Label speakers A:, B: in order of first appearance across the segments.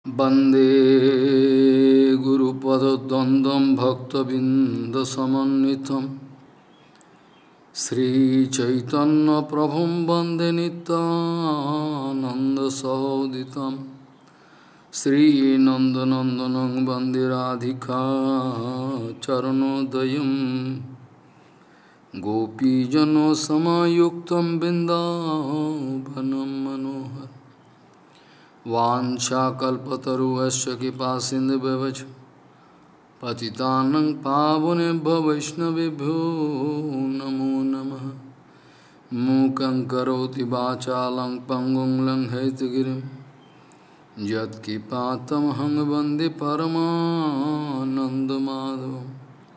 A: वंदे गुरुपदद्वन्द्वं भक्तबिंदसमन्वितं श्रीचैतन्यप्रभुं वन्दे नित्यानन्दसहोदितं श्रीनन्दनन्दनं वन्दे राधिका चरणोदयं गोपीजनसमायुक्तं बिन्दावनं मनोहर वाञ्छाकल्पतरुश्च कृपासिन्धुभ्यश्च पतितानं पावनेभ्यो वैष्णवेभ्यो नमो नमः। मूकं करोति वाचालं पङ्गुं लङ्घयितगिरिं यत्कृपातमहं वन्दे परमानन्दमाधवम्।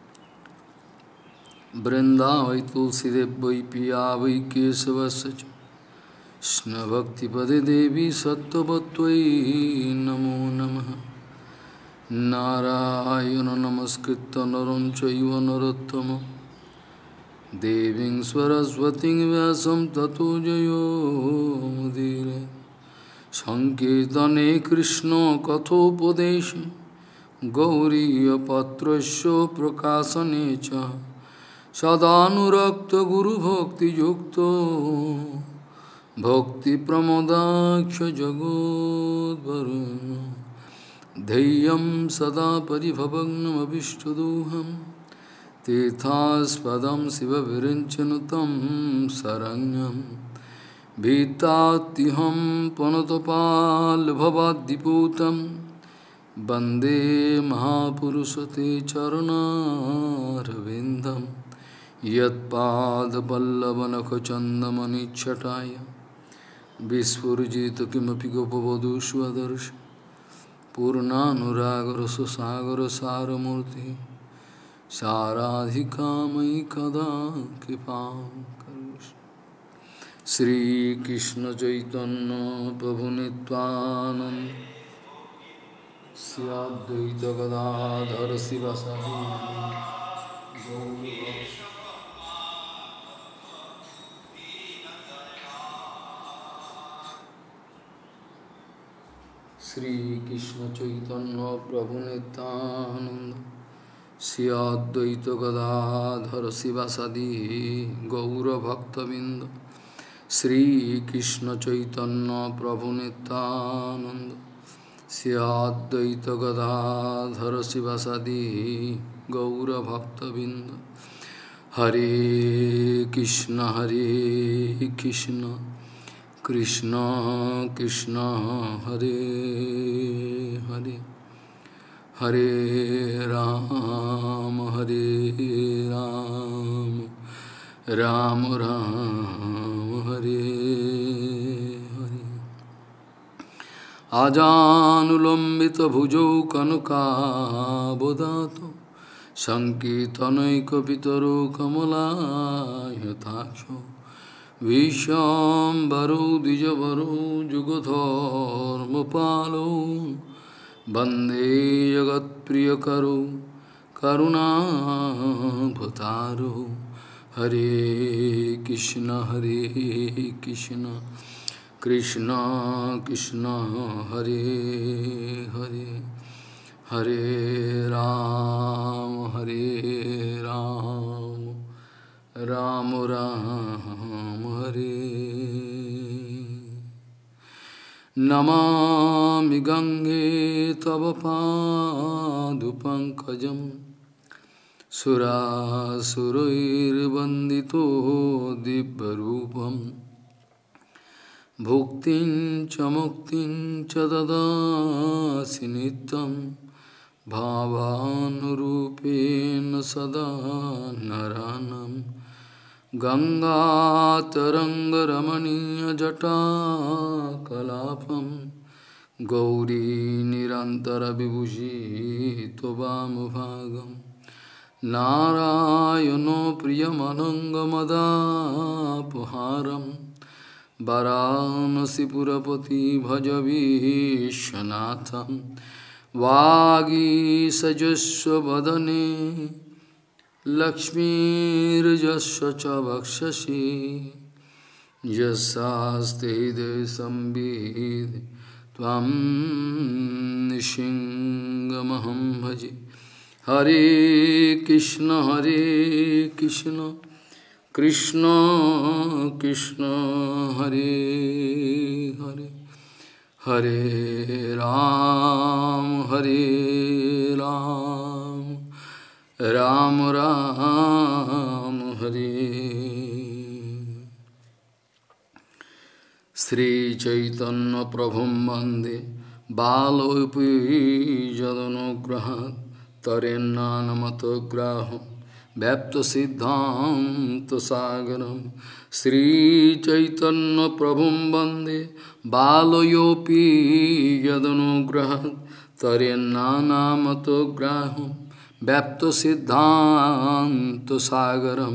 A: वृन्दावै तुलसीदेव वै पिया वै केशवस्य च कृष्णभक्तिपदे देवी सत्त्ववत्त्वयि नमो नमः। नारायण नमस्कृत्य नरं चैव नरोत्तमं देवीं सरस्वतीं व्यासं ततो जयो मुदीरये। संकीर्तने कृष्ण कथोपदेशे गौरीयपत्रस्य प्रकाशने च सदानुरक्त गुरुभक्तियुक्तो भक्तिप्रमोदाक्ष जगोद्वरुन् धैर्यं सदा परिभवग्नमभिष्टदोहं तीर्थास्पदं शिवविरिञ्चनुतं शरण्यं भीतात्युहं पनुतपाल्भवाद्दिपूतं वन्दे महापुरुषते चरणारविन्दं यत्पादपल्लवनखचन्दमनिच्छटाय विस्फुजित किमपि गोपवधू स्वदर्श पूर्णानुरागरससागर सारमूर्ति साराधिका मयि कदा कृपां करोषि। श्रीकृष्ण चैतन्य प्रभु नित्यानंद श्री अद्वैत गदाधर शिवासादि श्री कृष्ण चैतन्य प्रभु नित्यानंद श्री अद्वैत गदाधर शिवासादि गौरभक्तबिंद। श्री कृष्ण चैतन्य प्रभु नित्यानंद श्री अद्वैत गदाधर शिवासादि गौरभक्तबिंद। हरे कृष्ण कृष्ण कृष्ण हरे हरे हरे राम राम राम हरे हरे। आजानुलंबित भुजौ कनकाबदातो संकीर्तनैकपितरो कमलायताक्षो विश्वाम्बरो द्विजवरो जुगधर्मपालो वन्दे जगत्प्रियकरो करुणाभतारो। हरे कृष्ण कृष्ण कृष्ण हरे हरे हरे राम राम राम हरे। नमामि गंगे तव पादपङ्कजं सुरासुरैर्वन्दितो दिव्यरूपं भुक्तिं च मुक्तिं च ददासि नित्यं भावानुरूपेण सदा नरानं। गंगातरङ्गरमणीयजटाकलापं गौरी निरन्तरविभूषितवामभागं नारायणो प्रियमनङ्गमदापहारं वाराणसीपुरपति भज विश्वनाथं। वागीसजस्व वदने लक्ष्मीर्यस्य च वक्षसि यस्यास्ते हृदये संवित् त्वं नृसिंहमहं भजे हरे कृष्ण कृष्ण कृष्ण हरे हरे हरे राम राम राम हरे श्री चैतन्य प्रभुं वंदे बालोऽपि यदनुग्रहात् तरेन्नानमतग्राहं व्याप्तसिद्धान्तसागरं श्री चैतन्य प्रभुं वंदे बालोऽपि यदनुग्रहात् तरेन्नानमतग्राहं व्याप्तसिद्धान्तसागरम्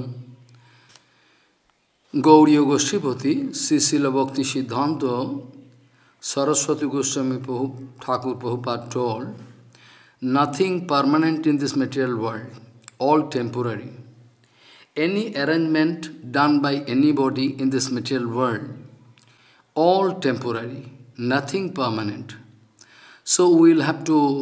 A: Gauriya Goswami, Srila Bhakti Siddhanta Saraswati Goswami Thakur Prabhupada told, nothing permanent in this material world, all temporary. Any arrangement done by anybody in this material world, all temporary, nothing permanent. So we'll have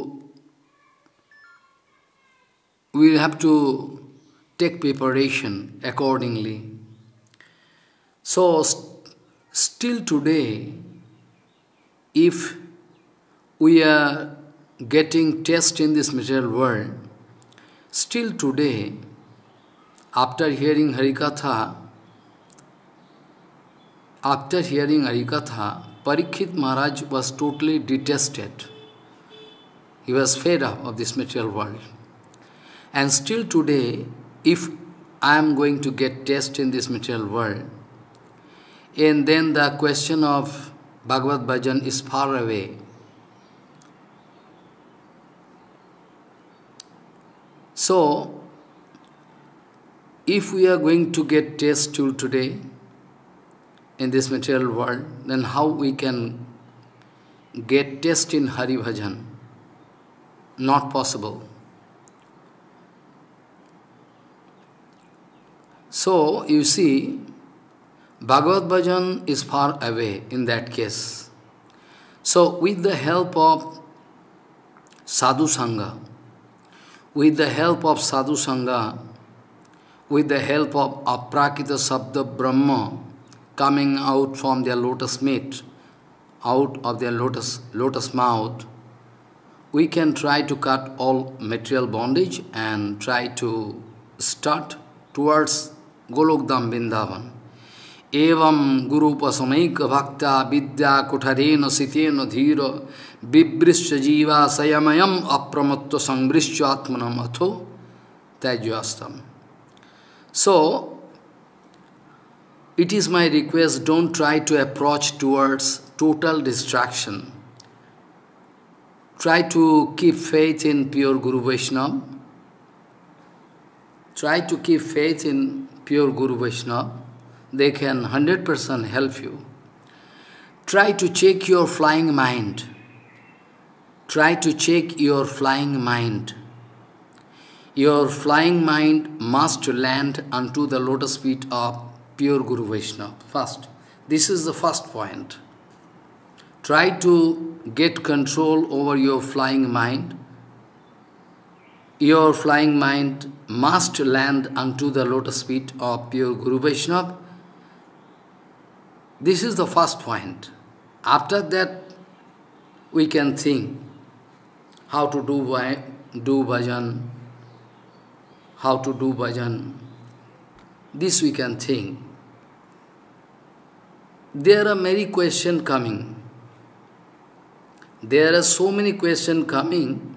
A: to take preparation accordingly. So, still today, if we are getting test in this material world, still today, after hearing Harikatha, Parikshit Maharaj was totally detested. He was fed up of this material world. And still today, if I am going to get test in this material world, and then the question of Bhagavad Bhajan is far away. So, if we are going to get taste till today in this material world, then how we can get taste in Hari Bhajan? Not possible. So, you see, Bhagavad Bhajan is far away in that case. So, with the help of Sadhu Sangha, with the help of Aprakita Sabda Brahma coming out from their lotus meat, out of their lotus mouth, we can try to cut all material bondage and try to start towards Golokdam Vrindavan. Evam Guru Pasamaika Bhakta Vidya Kutarena Sitena Dhira Vibrischa Jiva Sayamayam Apramatva Sangrischa Atmanam Atho Tajyastam. So, it is my request, don't try to approach towards total distraction. Try to keep faith in pure Guru Vaishnava. Try to keep faith in pure Guru Vaishnava. They can 100% help you. Try to check your flying mind. Try to check your flying mind. Your flying mind must land unto the lotus feet of pure Guru Vaishnava. First, this is the first point. Try to get control over your flying mind. Your flying mind must land unto the lotus feet of pure Guru Vaishnava. This is the first point. After that, we can think how to do bhajan, how to do bhajan. This we can think. There are many questions coming. There are so many questions coming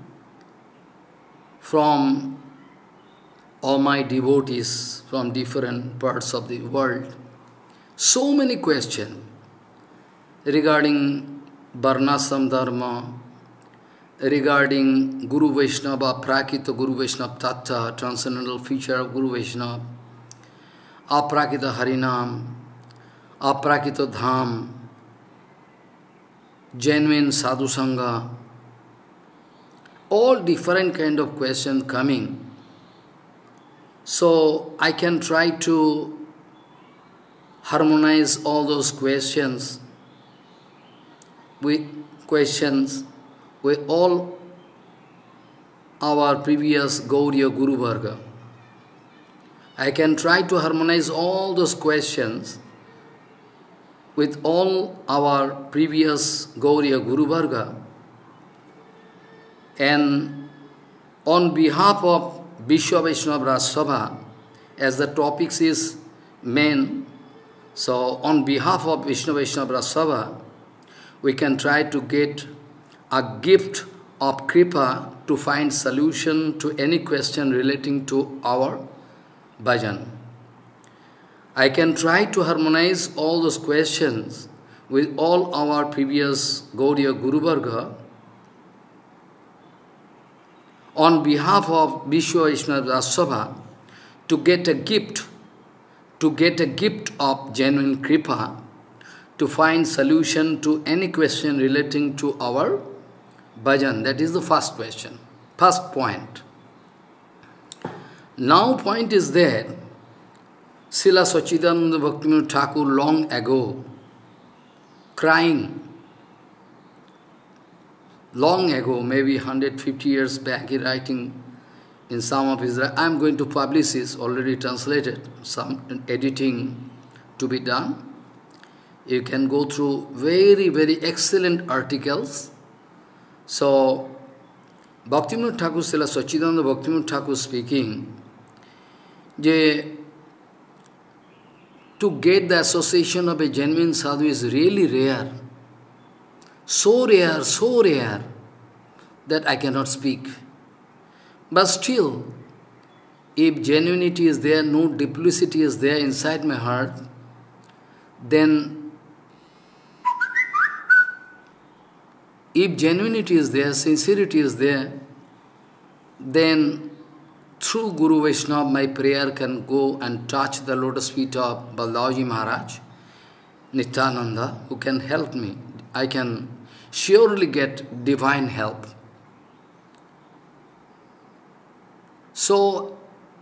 A: from all my devotees from different parts of the world. So many questions regarding Varnasam Dharma, regarding Guru Vaishnava, Prakita Guru Vaishnava Tattva, transcendental feature of Guru Vaishnava, Aprakita Harinam, Aprakita Dham, genuine Sadhu Sangha, all different kind of questions coming. So I can try to harmonize all those questions with with all our previous Gauriya Guru Varga. I can try to harmonize all those questions with all our previous Gauriya Guru Varga, and on behalf of Vishwa Vaishnava Raj Sabha, as the topics is main, so on behalf of Vishnu Vaishnava Raj Sabha, we can try to get a gift of Kripa to find solution to any question relating to our bhajan. I can try to harmonize all those questions with all our previous Gauriya Guru Varga on behalf of Vishwa Vaishnava Raj Sabha to get a gift of genuine Kripa to find solution to any question relating to our bhajan. That is the first question, first point. Now point is that Srila Sachidananda Bhaktivinoda Thakur long ago, crying, long ago, maybe 150 years back, he writing in some of his, I am going to publish this, already translated, some editing to be done. You can go through very, very excellent articles. So, Bhaktivinoda Thakur, Srila Sachidananda Bhaktivinoda Thakur speaking, to get the association of a genuine sadhu is really rare. So rare, that I cannot speak. But still, if genuinity is there, no duplicity is there inside my heart, then if genuinity is there, sincerity is there, then through Guru Vaishnava, my prayer can go and touch the lotus feet of Baldavaji Maharaj, Nityananda, who can help me. I can surely get divine help. So,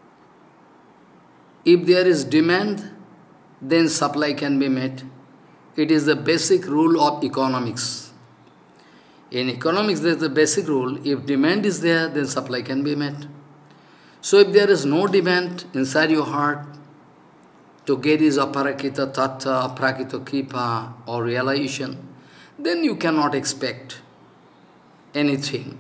A: if there is demand, then supply can be met. It is the basic rule of economics. In economics, there is the basic rule. If demand is there, then supply can be met. So if there is no demand inside your heart to get this aparakita tattva, aprakita kripa or realization, then you cannot expect anything.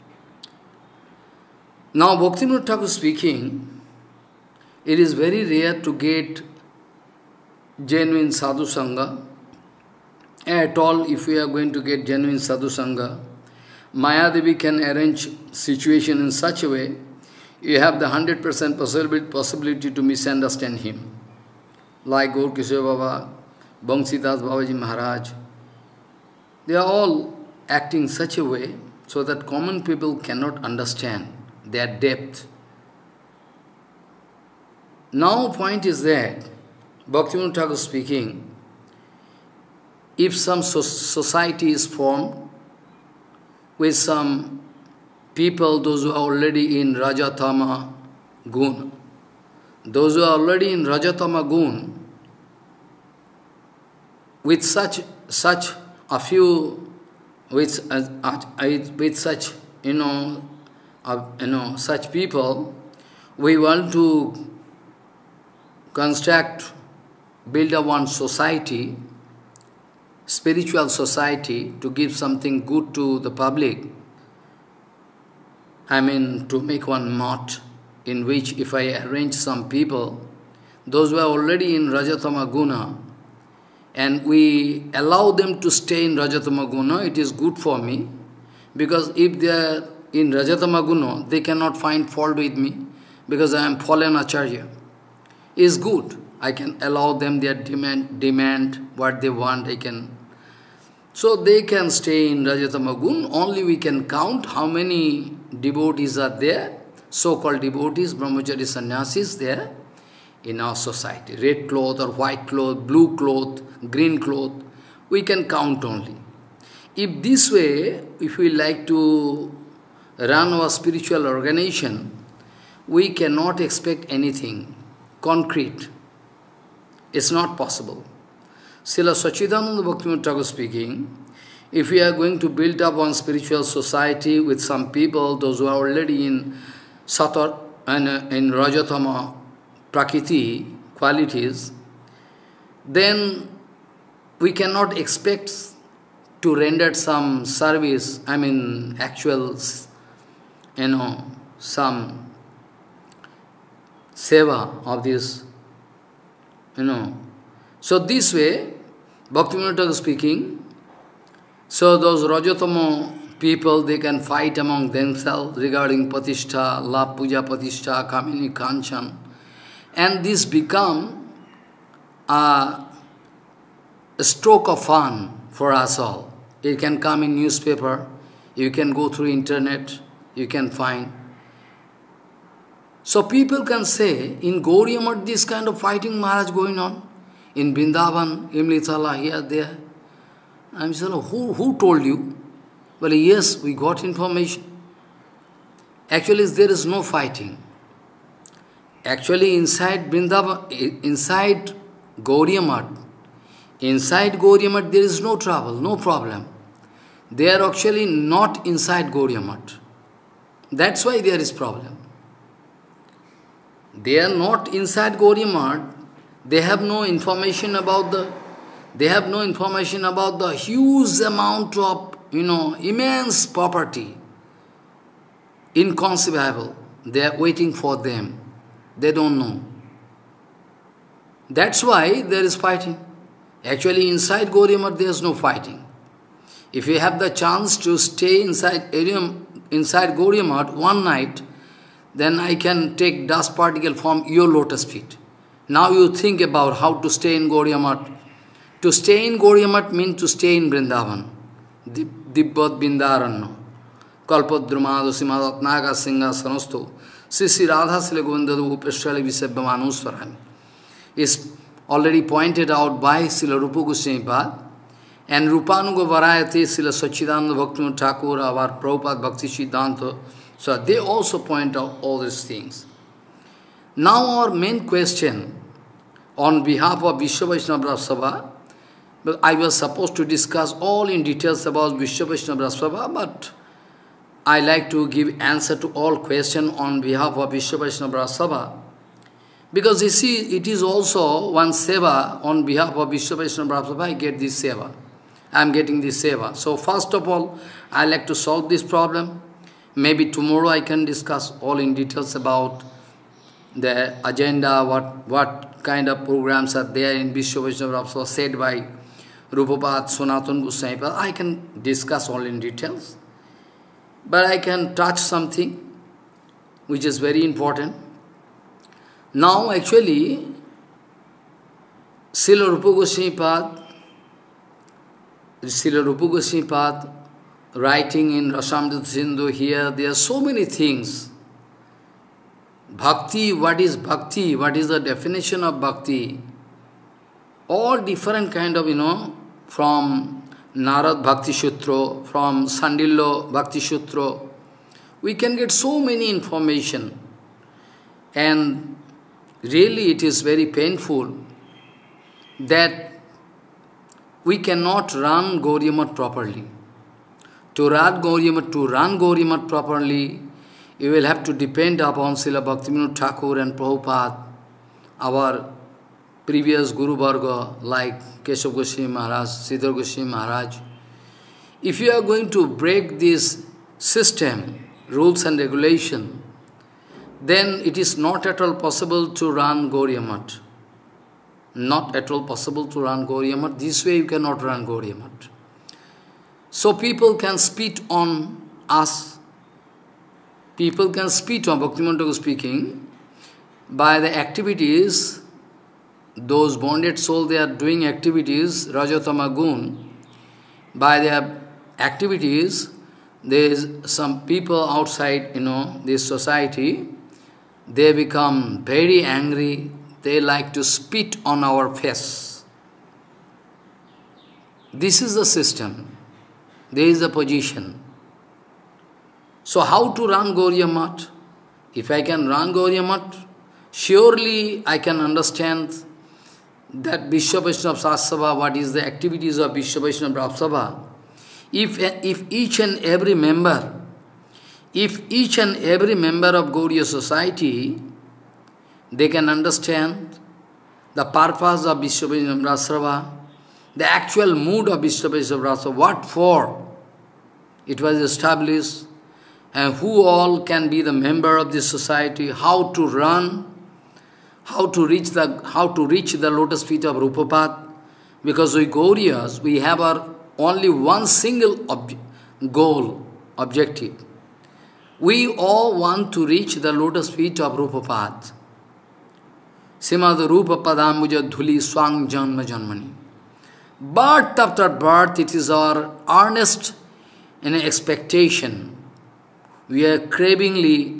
A: Now Bhaktivinoda Thakur speaking, it is very rare to get genuine sadhu sangha. At all, if we are going to get genuine sadhu sangha, Mayadevi can arrange situation in such a way, you have the 100% possibility to misunderstand him. Like Gaur Kishore Baba, Bangsidas Babaji Maharaj, they are all acting such a way so that common people cannot understand their depth. Now point is that, Bhaktivinoda Thakur speaking, if some society is formed with some people, those who are already in Rajatama Gun, those who are already in Rajatama Gun, with such a few, with such, such people, we want to construct, build a one society, spiritual society, to give something good to the public. I mean, to make one mott in which if I arrange some people, those who are already in Rajatama Guna, and we allow them to stay in Rajatama Guna, it is good for me, because if they are in Rajatama Guna, they cannot find fault with me, because I am fallen Acharya. It is good. I can allow them their demand what they want, I can. So they can stay in Rajatama Gun, only we can count how many devotees are there, so-called devotees, brahmachari sannyasis there in our society. Red cloth or white cloth, blue cloth, green cloth, we can count only. If this way, if we like to run our spiritual organization, we cannot expect anything concrete. It's not possible. Srila Sachidananda Bhaktivinoda Thakur speaking, If we are going to build up one spiritual society with some people, those who are already in Satar and in Rajatama Prakriti qualities, then we cannot expect to render some service, actual, some seva of this, So this way, Bhaktivinoda Thakur speaking, so those Rajatama people, they can fight among themselves regarding Patishtha, Love Puja Patishtha, Kamini Kanchan, and this become a stroke of fun for us all. It can come in newspaper, you can go through internet, you can find. So people can say, in Gaudiya Math, this kind of fighting Maharaj going on. In Vrindavan, Imlitala, here, there. I'm saying, who told you? Well, yes, we got information. Actually, there is no fighting. Actually, inside Vrindavan, inside Gaudiya Math, there is no trouble, no problem. They are actually not inside Gaudiya Math. That's why there is problem. They are not inside Gaudiya Math. They have no information about the huge amount of, immense property. Inconceivable. They are waiting for them. They don't know. That's why there is fighting. Actually, inside Gaudiya Math, there is no fighting. If you have the chance to stay inside Gaudiya Math one night, then I can take dust particle from your lotus feet. Now you think about how to stay in Gaudiya Math. To stay in Gaudiya Math means to stay in Vrindavan. Dibbat Bindaranno. Kalpadrumado Simadat Naga Singha Sanosto. Sisi Radha Sila Govindadu Upeshali Visabhamanuswarami. Is already pointed out by Sila Rupa Goswami Pad. And Rupanuga Varayati Sila Sachidananda Bhaktivinoda Thakur, our Prabhupada Bhakti Siddhanta. So they also point out all these things. Now our main question on behalf of Vishwa Vaishnava Sabha, but I was supposed to discuss all in details about Vishwa Vaishnava Sabha, but I like to give answer to all questions on behalf of Vishwa Vaishnava Sabha. Because you see, it is also one seva on behalf of Vishwa Vaishnava Sabha, I get this seva. I am getting this seva. So first of all, I like to solve this problem. Maybe tomorrow I can discuss all in details about the agenda, what kind of programs are there in Vishwa Vaishnava Sabha said by Rupapad, Sanatana Goswami. I can discuss all in details. But I can touch something which is very important. Now actually, Srila Rupa Goswami Pad writing in Rasamrita Sindhu here, there are so many things. Bhakti, what is bhakti? What is the definition of bhakti? All different kind of, from Narad Bhakti Sutra, from Sandillo Bhakti Sutra, we can get so many information. And really it is very painful that we cannot run Gaudiya Math properly. To run Gaudiya Math properly, you will have to depend upon Srila Bhaktivinoda Thakur and Prabhupada, our previous Guru Varga like Keshav Goswami Maharaj, Sridhar Goswami Maharaj. If you are going to break this system, rules and regulation, then it is not at all possible to run Gaudiya Math. Not at all possible to run Gaudiya Math. This way you cannot run Gaudiya Math. So people can spit on us. People can spit on Bhaktivinoda Thakur speaking by the activities. Those bonded souls, they are doing activities, Rajatama Gun. By their activities, there is some people outside, this society, they become very angry. They like to spit on our face. This is the system. There is the position. So how to run Gaudiya Math? If I can run Gaudiya Math, surely I can understand that Vishwa Vaishnava Sabha, what is the activities of Vishwa Vaishnava Sabha. If each and every member, if each and every member of Gauriya society, they can understand the purpose of Vishwabhajan Rasava, the actual mood of Vishwabhajan Rasava, what for it was established, and who all can be the member of this society, how to run, how to reach the lotus feet of Rupapad. Because we Gauriyas, we have our only one single objective. We all want to reach the lotus feet of Rupapad. Simad Rupa Padambuja Dhuli Swang Janma Janmani. Birth after birth, it is our earnest expectation. We are cravingly,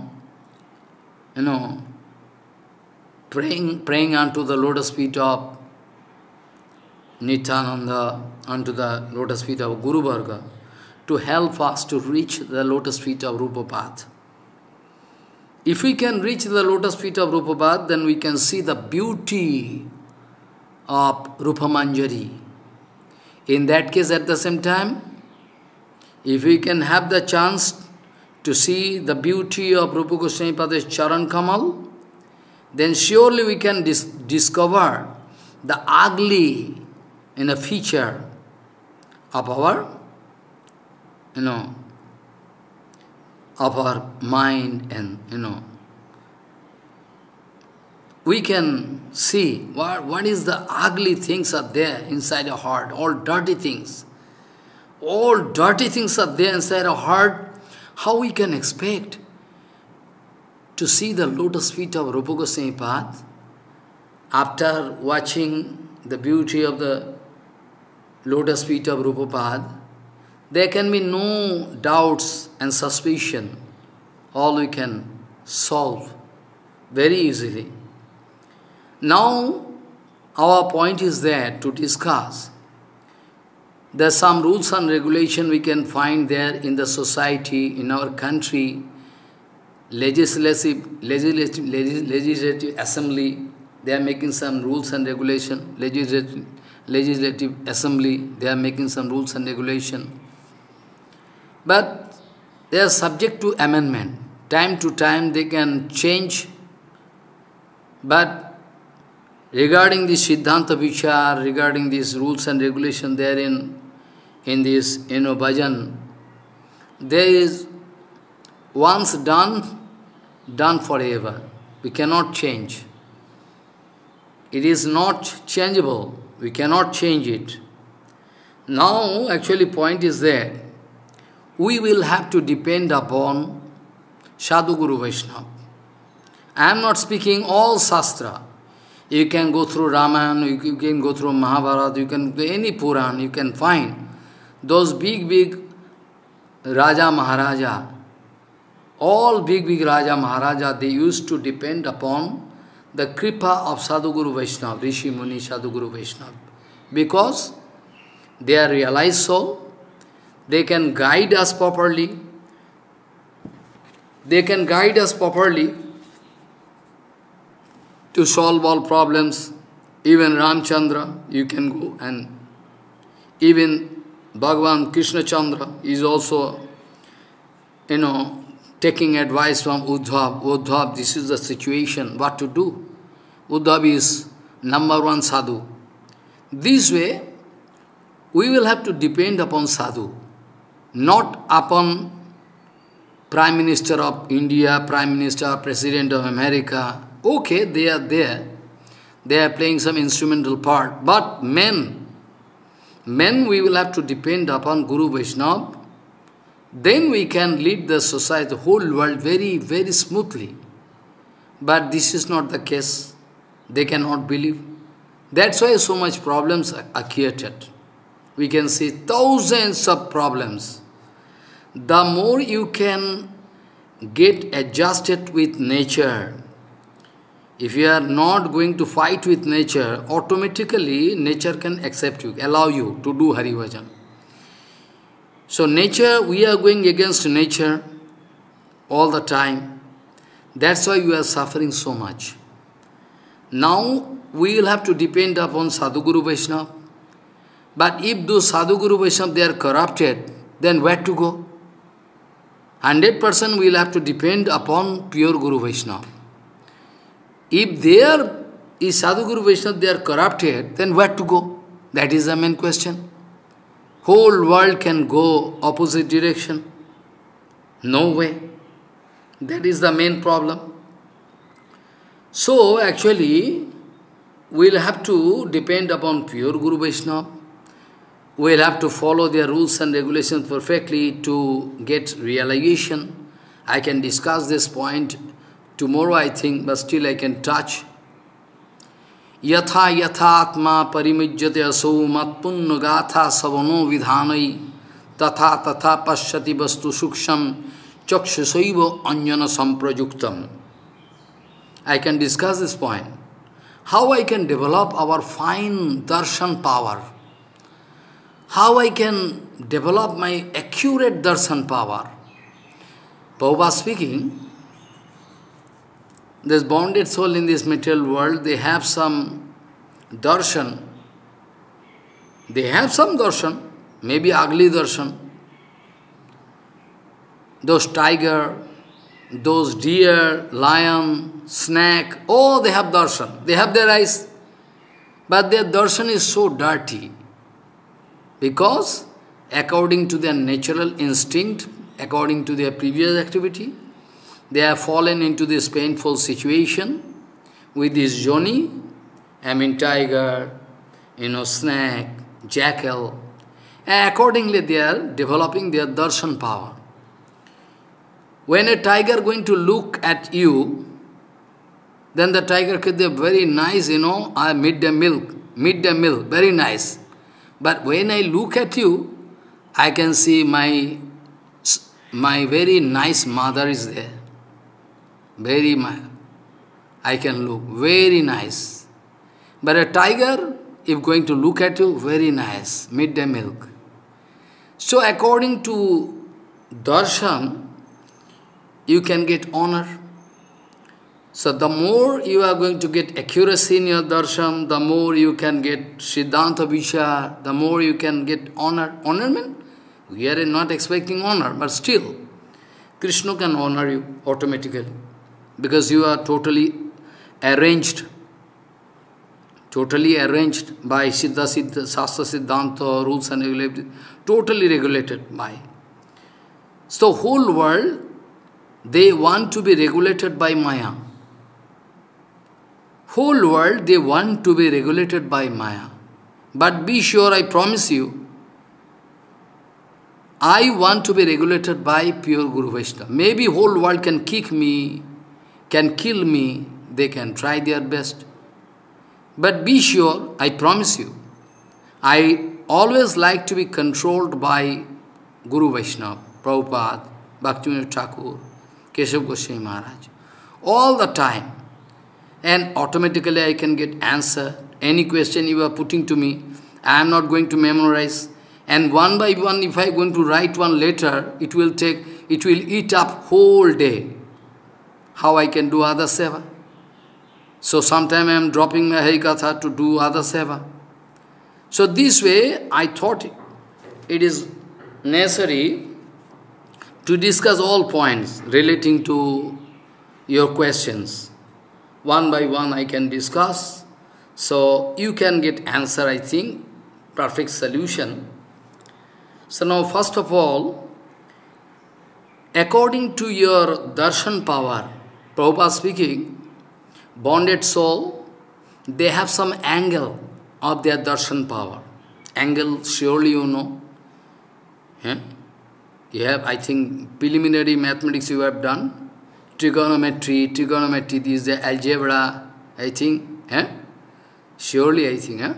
A: praying unto the lotus feet of Nityananda, unto the lotus feet of Guru Varga, to help us to reach the lotus feet of Rupapad. If we can reach the lotus feet of Rupapad, then we can see the beauty of Rupamanjari. In that case, at the same time, if we can have the chance to see the beauty of Rupa Goswami Pada's Charan Kamal, then surely we can discover the ugly feature of our, of our mind, and, we can see what is the ugly things are there inside our heart, all dirty things. All dirty things are there inside our heart. How we can expect to see the lotus feet of Rupa Goswami Pada after watching the beauty of the lotus feet of Rupa Pada? There can be no doubts and suspicion. All we can solve very easily. Now, our point is there to discuss. There are some rules and regulations we can find there in the society, in our country, legislative assembly, they are making some rules and regulations, legislative assembly, they are making some rules and regulations. But they are subject to amendment. Time to time they can change. But regarding the Siddhanta Vichar, regarding these rules and regulations therein, in this, bhajan, there is once done forever. We cannot change. It is not changeable. We cannot change it. Now, actually, point is that we will have to depend upon Sadhu Guru Vaishnava. I am not speaking all Shastra. You can go through Ramayana, you can go through Mahabharata, you can go any Puran, you can find those big Raja Maharaja, all big Raja Maharaja, they used to depend upon the kripa of Sadhu Guru Vaishnava, Rishi Muni Sadhu Guru Vaishnava. Because they are realized soul, they can guide us properly. They can guide us properly to solve all problems. Even Ramchandra, you can go, and even Bhagavan Krishna Chandra is also, taking advice from Uddhav. Uddhav, this is the situation, what to do. Uddhav is #1 sadhu. This way, we will have to depend upon sadhu, not upon Prime Minister of India, Prime Minister, President of America. Okay, they are there. They are playing some instrumental part. But men we will have to depend upon Guru Vaishnava. Then we can lead the society, the whole world very, very smoothly. But this is not the case. They cannot believe. That's why so much problems are created. We can see thousands of problems. The more you can get adjusted with nature, if you are not going to fight with nature, automatically nature can accept you, allow you to do Hari Bhajan. So nature, we are going against nature all the time. That's why you are suffering so much. Now we will have to depend upon Sadhu Guru Vaishnava. But if those Sadhu Guru Vaishnava, they are corrupted, then where to go? 100% we will have to depend upon pure Guru Vaishnava. If there is Sadhu Guru Vaishnava, they are corrupted, then where to go? That is the main question. Whole world can go opposite direction. No way. That is the main problem. So actually, we will have to depend upon pure Guru Vaishnava. We will have to follow their rules and regulations perfectly to get realization. I can discuss this point tomorrow, I think, but still I can touch. Yatha yatha atma parimijyate aso matpunna gatha savano vidhanai tatha tatha pashyati vastu suksham chakshusaiva anjana samprajuktam. I can discuss this point. How I can develop our fine darshan power. How I can develop my accurate darshan power. Prabhupada speaking, this bonded soul in this material world, they have some darshan. They have some darshan, maybe ugly darshan. Those tiger, those deer, lion, snake, oh, they have darshan. They have their eyes. But their darshan is so dirty. Because according to their natural instinct, according to their previous activity, they have fallen into this painful situation with this yoni, I mean tiger, snake, jackal. And accordingly they are developing their darshan power. When a tiger going to look at you, then the tiger could be very nice, midday meal, very nice. But when I look at you, I can see my very nice mother is there. I can look, very nice. But a tiger, if going to look at you, very nice, midday milk. So according to darshan, you can get honor. So the more you are going to get accuracy in your darshan, the more you can get Siddhanta Vichar, the more you can get honor. Honorment? We are not expecting honor, but still, Krishna can honor you automatically. Because you are totally arranged by Siddha, Shastra Siddhanta, rules and regulations, totally regulated by. So whole world, they want to be regulated by Maya. Whole world, they want to be regulated by Maya. But be sure, I promise you, I want to be regulated by pure Guru Vaishnava. Maybe whole world can kick me, can kill me, they can try their best. But be sure, I promise you, I always like to be controlled by Guru Vaishnava, Prabhupada, Bhaktivinoda Thakur, Keshav Goswami Maharaj, all the time. And automatically I can get answer. Any question you are putting to me, I am not going to memorize. And one by one, if I am going to write one letter, it will eat up whole day. How I can do other seva? So sometime I am dropping my Harikatha to do other seva. So this way, I thought it is necessary to discuss all points relating to your questions. One by one I can discuss. So you can get answer, I think, perfect solution. So now first of all, according to your darshan power, Prabhupada speaking, bonded soul, they have some angle of their darshan power. Angle, surely you know. Yeah? You have, I think, preliminary mathematics you have done. Trigonometry, this is the algebra, I think. Surely, I think.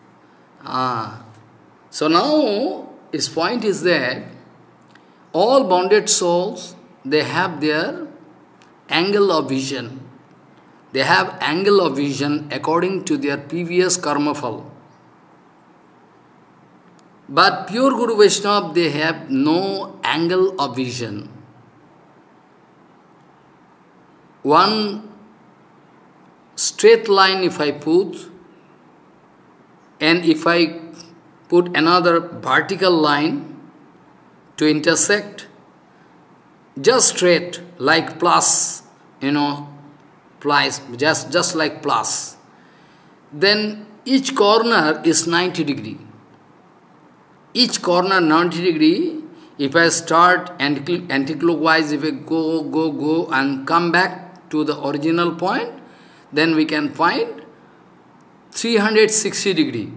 A: So now, his point is that all bonded souls, they have their angle of vision. They have angle of vision according to their previous karma phal. But pure Guru Vaishnava, they have no angle of vision. One straight line if I put, and if I put another vertical line to intersect, just straight, like plus, plus, just like plus. Then each corner is 90 degree. Each corner 90 degree, if I start anti-clockwise, if I go and come back to the original point, then we can find 360 degree.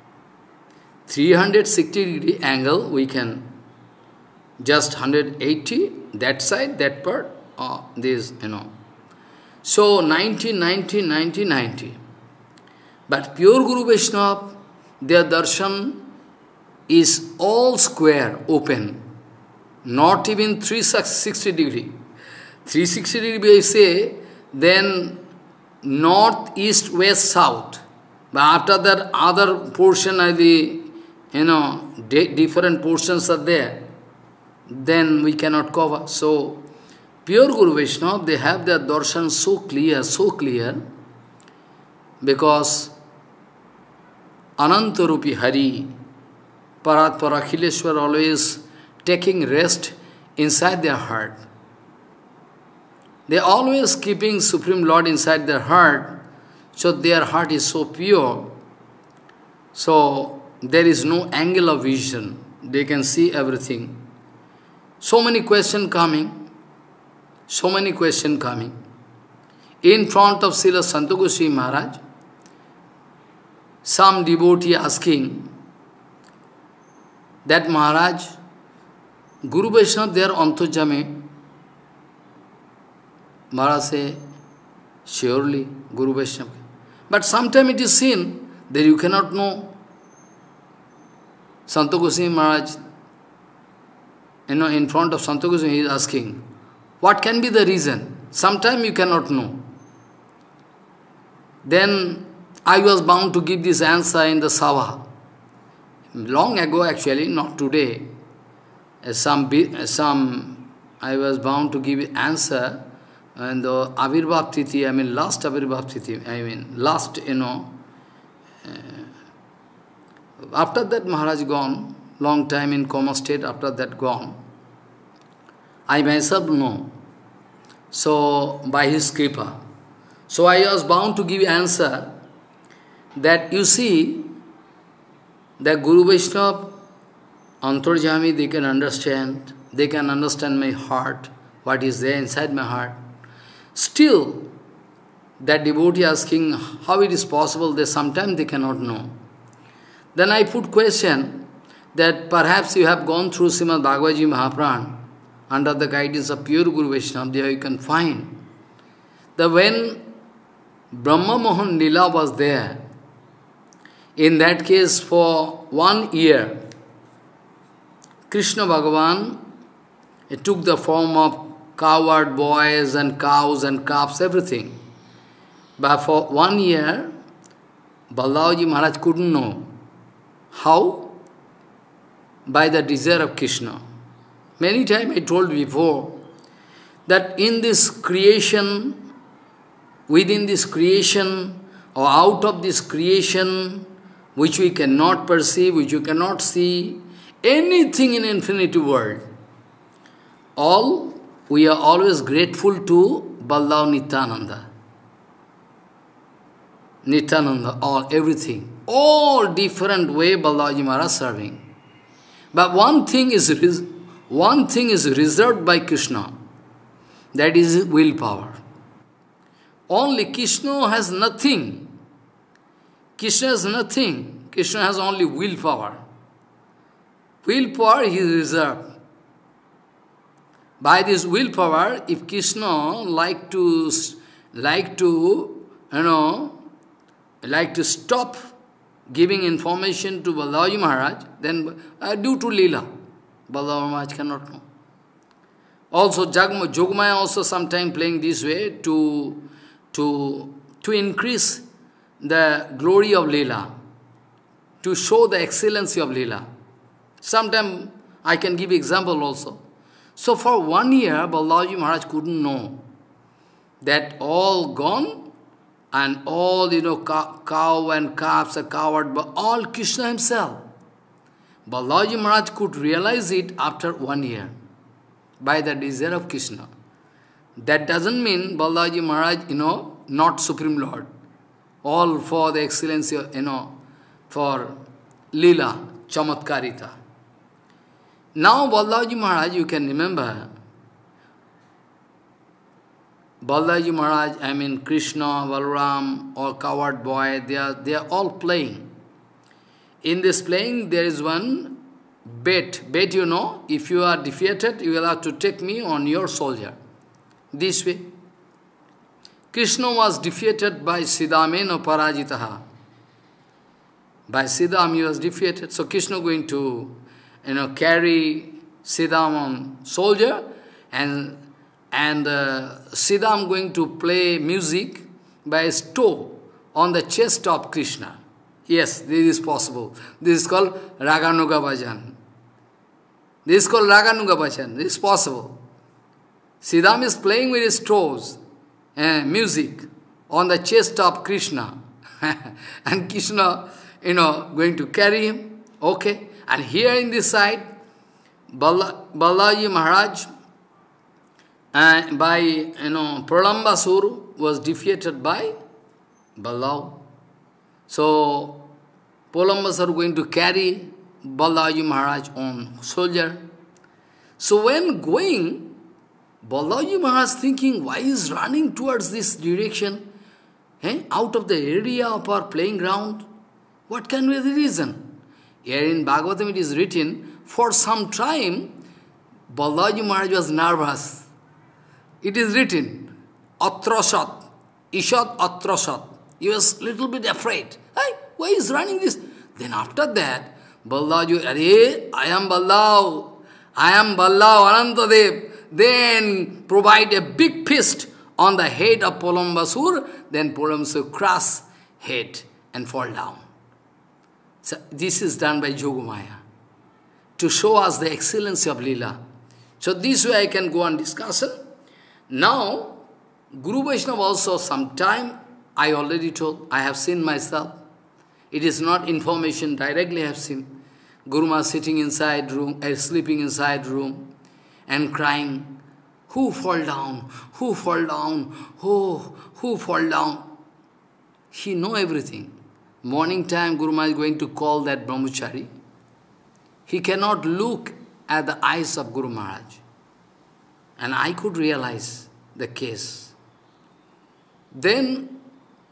A: 360 degree angle, we can just 180, that side, that part, this, So 90, 90, 90, 90. But pure Guru Vaishnava, their darshan is all square, open, not even 360 degree. 360 degree, I say, then north, east, west, south. But after that, other portion are the, different portions are there. Then we cannot cover. So, pure Guru Vaishnava, they have their darshan so clear, because Anantarupi Hari, Paratpara Akhileshwar, always taking rest inside their heart. They are always keeping Supreme Lord inside their heart, so their heart is so pure. So there is no angle of vision. They can see everything. So many questions coming. So many questions coming. In front of Srila Santa Goswami Maharaj, some devotee asking that Maharaj, Guru Vaishnava, they are Antarjami. Maharaj say, surely, Guru Vaishnava. But sometimes it is seen that you cannot know. Santa Goswami Maharaj, in front of Santa Goswami, he is asking, what can be the reason? Sometimes you cannot know. Then I was bound to give this answer in the Sabha. Long ago actually, not today. I was bound to give answer in the Avirbhav Tithi, last Avirbhav Tithi, last, after that Maharaj gone, long time in coma state, after that gone. I myself know. So, by his kripa. So I was bound to give answer that you see, that Guru Vaishnava, Antarjami, they can understand my heart, what is there inside my heart. Still, that devotee asking how it is possible, that sometimes they cannot know. Then I put question that perhaps you have gone through Srimad Bhagavad Gita Mahaprana under the guidance of pure Guru Vaishnava, there you can find that when Brahma Mohan Lila was there, in that case for 1 year, Krishna Bhagavan, it took the form of cowherd boys and cows and calves, everything. But for 1 year, Balaji Maharaj couldn't know. How? By the desire of Krishna. Many times I told before that in this creation, within this creation, or out of this creation, which we cannot perceive, which we cannot see, anything in infinity world, we are always grateful to Balav Nityananda. Nityananda, everything. All different way Balaji Maharaj serving. But one thing is reserved by Krishna. That is willpower. Only Krishna has nothing. Krishna has nothing. Krishna has only willpower. Willpower is reserved. By this willpower, if Krishna like to stop giving information to Balaji Maharaj, then due to Leela, Balaji Maharaj cannot know. Also, Jogmaya also sometimes playing this way to increase the glory of Leela, to show the excellency of Leela. Sometimes I can give example also. So for 1 year, Balaji Maharaj couldn't know that all gone and all, cow and calves are covered, but all Krishna himself. Balaji Maharaj could realize it after 1 year by the desire of Krishna. That doesn't mean Balaji Maharaj, not Supreme Lord. All for the excellency, for Leela, Chamatkarita. Now Balaji Maharaj, you can remember, Balaji Maharaj, Krishna, Balaram, or coward boy, they are all playing. In this playing, there is one bet. Bet, if you are defeated, you will have to take me on your soldier. This way. Krishna was defeated by Siddhamena Parajitaha. By Siddham he was defeated. So Krishna going to, carry Siddham on soldier, and Siddham going to play music by his toe on the chest of Krishna. Yes, this is possible. This is called Raganuga Bhajan. This is called Raganuga Bhajan. This is possible. Siddham is playing with his toes, music, on the chest of Krishna. And Krishna, going to carry him. Okay. And here in this side, Balaji Maharaj, by, Pralambasur was defeated by Balav. So, Pralambasur going to carry Balaji Maharaj on soldier. So when going, Balaji Maharaj thinking, why is running towards this direction? Out of the area of our playing ground? What can be the reason? Here in Bhagavatam it is written, for some time, Balaji Maharaj was nervous. It is written, Atrasat, Ishat Atrasat. He was little bit afraid. Why is running this? Then after that, Balaji, I am Balav, Anantadev. Then provide a big fist on the head of Pralambasur, then Pralambasur crush head and fall down. So this is done by Yogamaya to show us the excellency of Leela. So this way I can go on discussion. Now, Guru Vaishnava also sometime, I already told, I have seen myself. It is not information, directly I have seen. Guru Maharaj sitting inside room, sleeping inside room, and crying, who fall down, who fall down, oh, who fall down. He know everything. Morning time, Guru Maharaj is going to call that brahmachari. He cannot look at the eyes of Guru Maharaj. And I could realize the case. Then,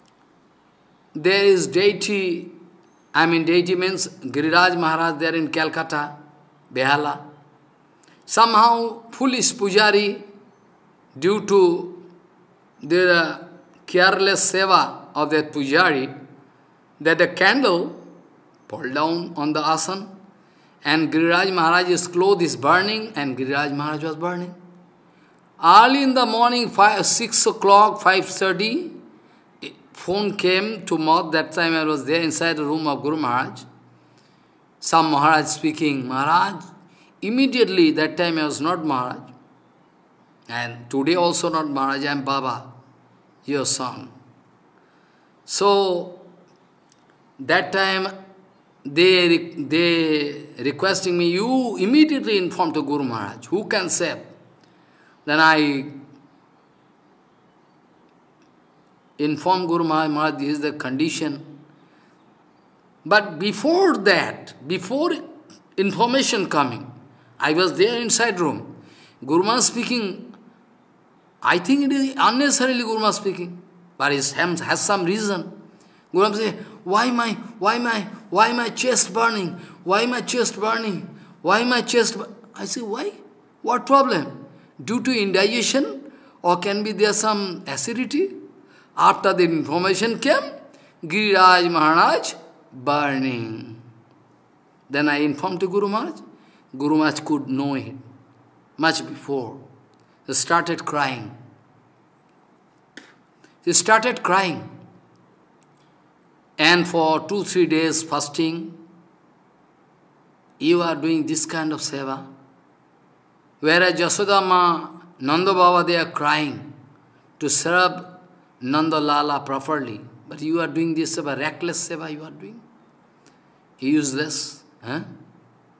A: there is deity, deity means Giriraj Maharaj there in Calcutta, Behala. Somehow, foolish pujari, due to their careless seva of that pujari, that the candle fall down on the asan, and Giriraj Maharaj's cloth is burning, and Giriraj Maharaj was burning. Early in the morning, 6 o'clock, 5:30, phone came to Math. That time I was there inside the room of Guru Maharaj. Some Maharaj speaking, Maharaj. Immediately, that time I was not Maharaj. And today also not Maharaj, I am Baba, your son. So, that time they requesting me, you immediately inform to Guru Maharaj, who can save? Then I inform Guru Maharaj, this is the condition. But before that, before information coming, I was there inside room. Guru Maharaj speaking, I think it is unnecessarily Guru Maharaj speaking, but it has some reason. Guru Maharaj say, why my chest burning? Why my chest burning? Why my chest burning? I say, why? What problem? Due to indigestion, or can be there some acidity? After the information came, Giriraj Maharaj burning. Then I informed to Guru Maharaj. Guru Maharaj could know it much before. He started crying. He started crying. And for 2-3 days fasting, you are doing this kind of seva. Whereas Yashoda Ma, Nanda Baba, they are crying to serve Nanda Lala properly. But you are doing this seva, reckless seva you are doing. Useless.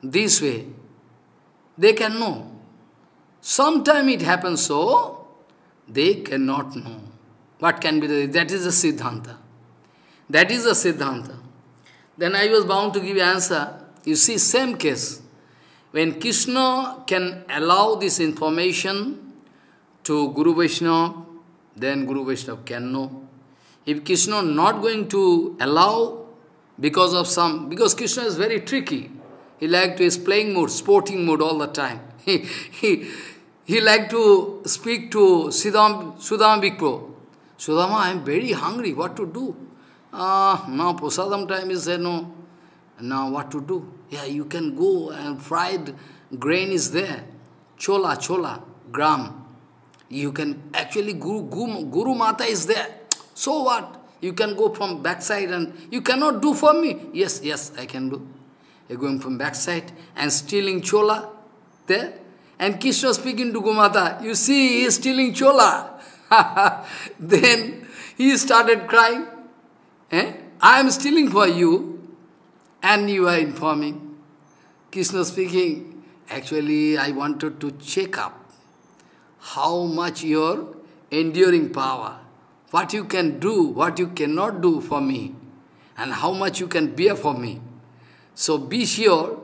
A: this way, they can know. Sometime it happens so, they cannot know. What can be that is the Siddhanta. That is the Siddhanta. Then I was bound to give answer. You see, same case. When Krishna can allow this information to Guru Vaishnava, then Guru Vaishnava can know. If Krishna not going to allow because Krishna is very tricky. He like to his playing mood, sporting mood all the time. He like to speak to Sudama Bhikpo. Sudama, I am very hungry, what to do? Now prasadam time is there, no. Now what to do? Yeah, you can go and fried grain is there. Chola, gram. You can actually, Guru Mata is there. So what? You can go from backside and you cannot do for me. Yes, I can do. You're going from backside and stealing chola there. And Krishna speaking to Gomata, you see, he is stealing chola. Then he started crying. I am stealing for you, and you are informing. Krishna speaking, actually, I wanted to check up how much your enduring power, what you can do, what you cannot do for me, and how much you can bear for me. So be sure,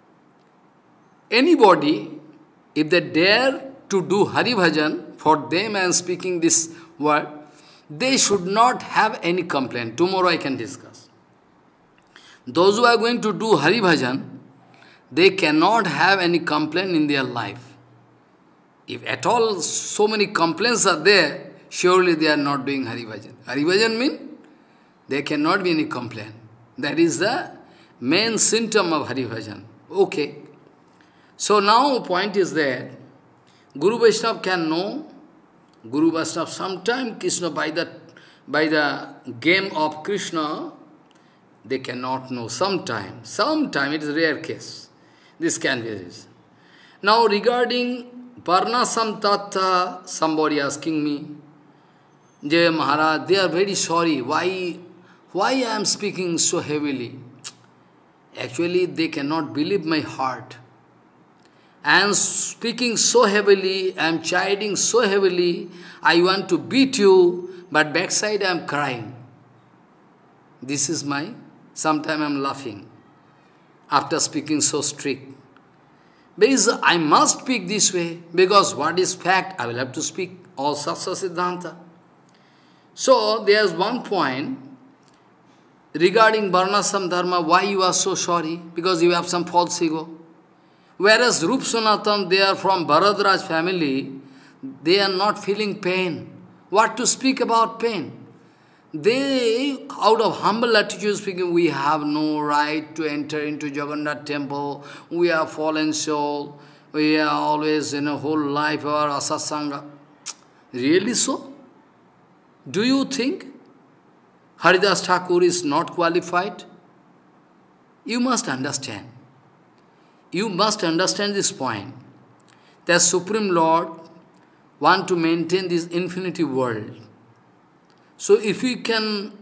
A: anybody, if they dare to do Hari Bhajan, for them I am speaking this word, they should not have any complaint. Tomorrow I can discuss. Those who are going to do Hari Bhajan, they cannot have any complaint in their life. If at all so many complaints are there, surely they are not doing Hari Bhajan. Hari Bhajan means there cannot be any complaint. That is the main symptom of Hari Bhajan. Okay. So now point is that Guru Vaishnava can know. Guru Vaishnava, sometime Krishna by the game of Krishna, they cannot know. Sometime it is a rare case. This can be this. Now regarding Varnasam Tattva, somebody asking me, Jai Maharaj, they are very sorry. Why I am speaking so heavily? Actually, they cannot believe my heart. I am speaking so heavily, I am chiding so heavily, I want to beat you, but backside I am crying. This is sometimes I am laughing after speaking so strict. Because I must speak this way, because what is fact, I will have to speak all Sastra Siddhanta. So, there is one point regarding Varnasam Dharma, why you are so sorry? Because you have some false ego. Whereas Rup Sanatan, they are from Bharadraj family, they are not feeling pain. What to speak about pain? They, out of humble attitude speaking, we have no right to enter into Jagannath temple, we are fallen soul, we are always in a whole life our asasanga. Really so? Do you think Haridas Thakur is not qualified? You must understand. You must understand this point, that Supreme Lord wants to maintain this infinity world. So if we can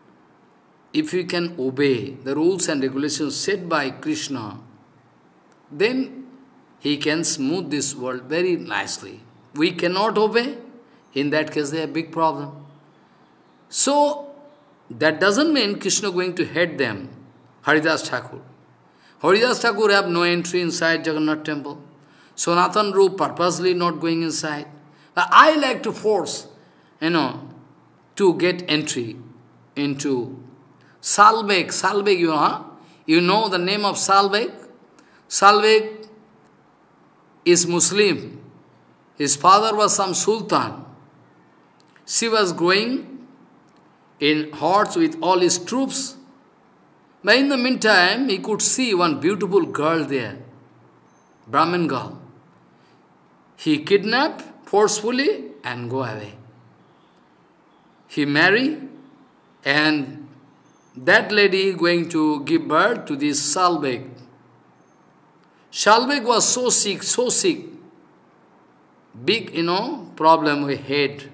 A: obey the rules and regulations set by Krishna, then he can smooth this world very nicely. We cannot obey, in that case there is a big problem. So that doesn't mean Krishna going to hate them, Haridas Thakur. Haridas Thakur have no entry inside Jagannath temple. Sanatana Rupa purposely not going inside. But I like to force, to get entry into Salbeg. Salbeg, you know the name of Salbeg? Salbeg is Muslim. His father was some sultan. She was going in hordes with all his troops. But in the meantime, he could see one beautiful girl there, Brahmin girl. He kidnapped forcefully and go away. He married, and that lady going to give birth to this Salbeg. Salbeg was so sick, big, problem with head.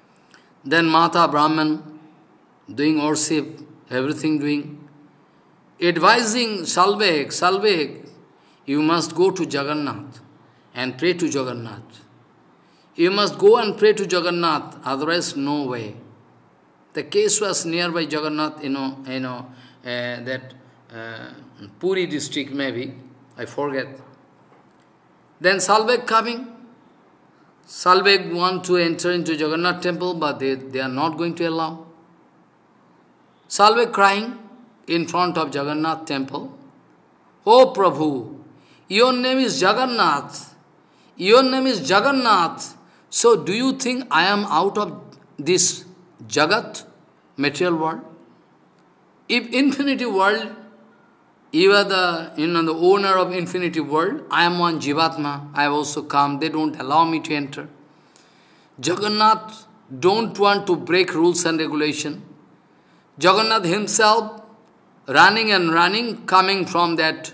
A: Then Mata Brahman doing worship, everything doing. advising Salvek, Salvek, you must go to Jagannath and pray to Jagannath. You must go and pray to Jagannath, otherwise no way. The case was nearby Jagannath, that Puri district maybe, I forget. Then Salvek coming. Salvek want to enter into Jagannath temple, but they are not going to allow. Salvek crying in front of Jagannath temple. Oh Prabhu, your name is Jagannath. Your name is Jagannath. So do you think I am out of this Jagat, material world? If infinity world, you are the owner of infinity world, I am one Jivatma, I have also come, they don't allow me to enter. Jagannath don't want to break rules and regulation. Jagannath himself running and running, coming from that,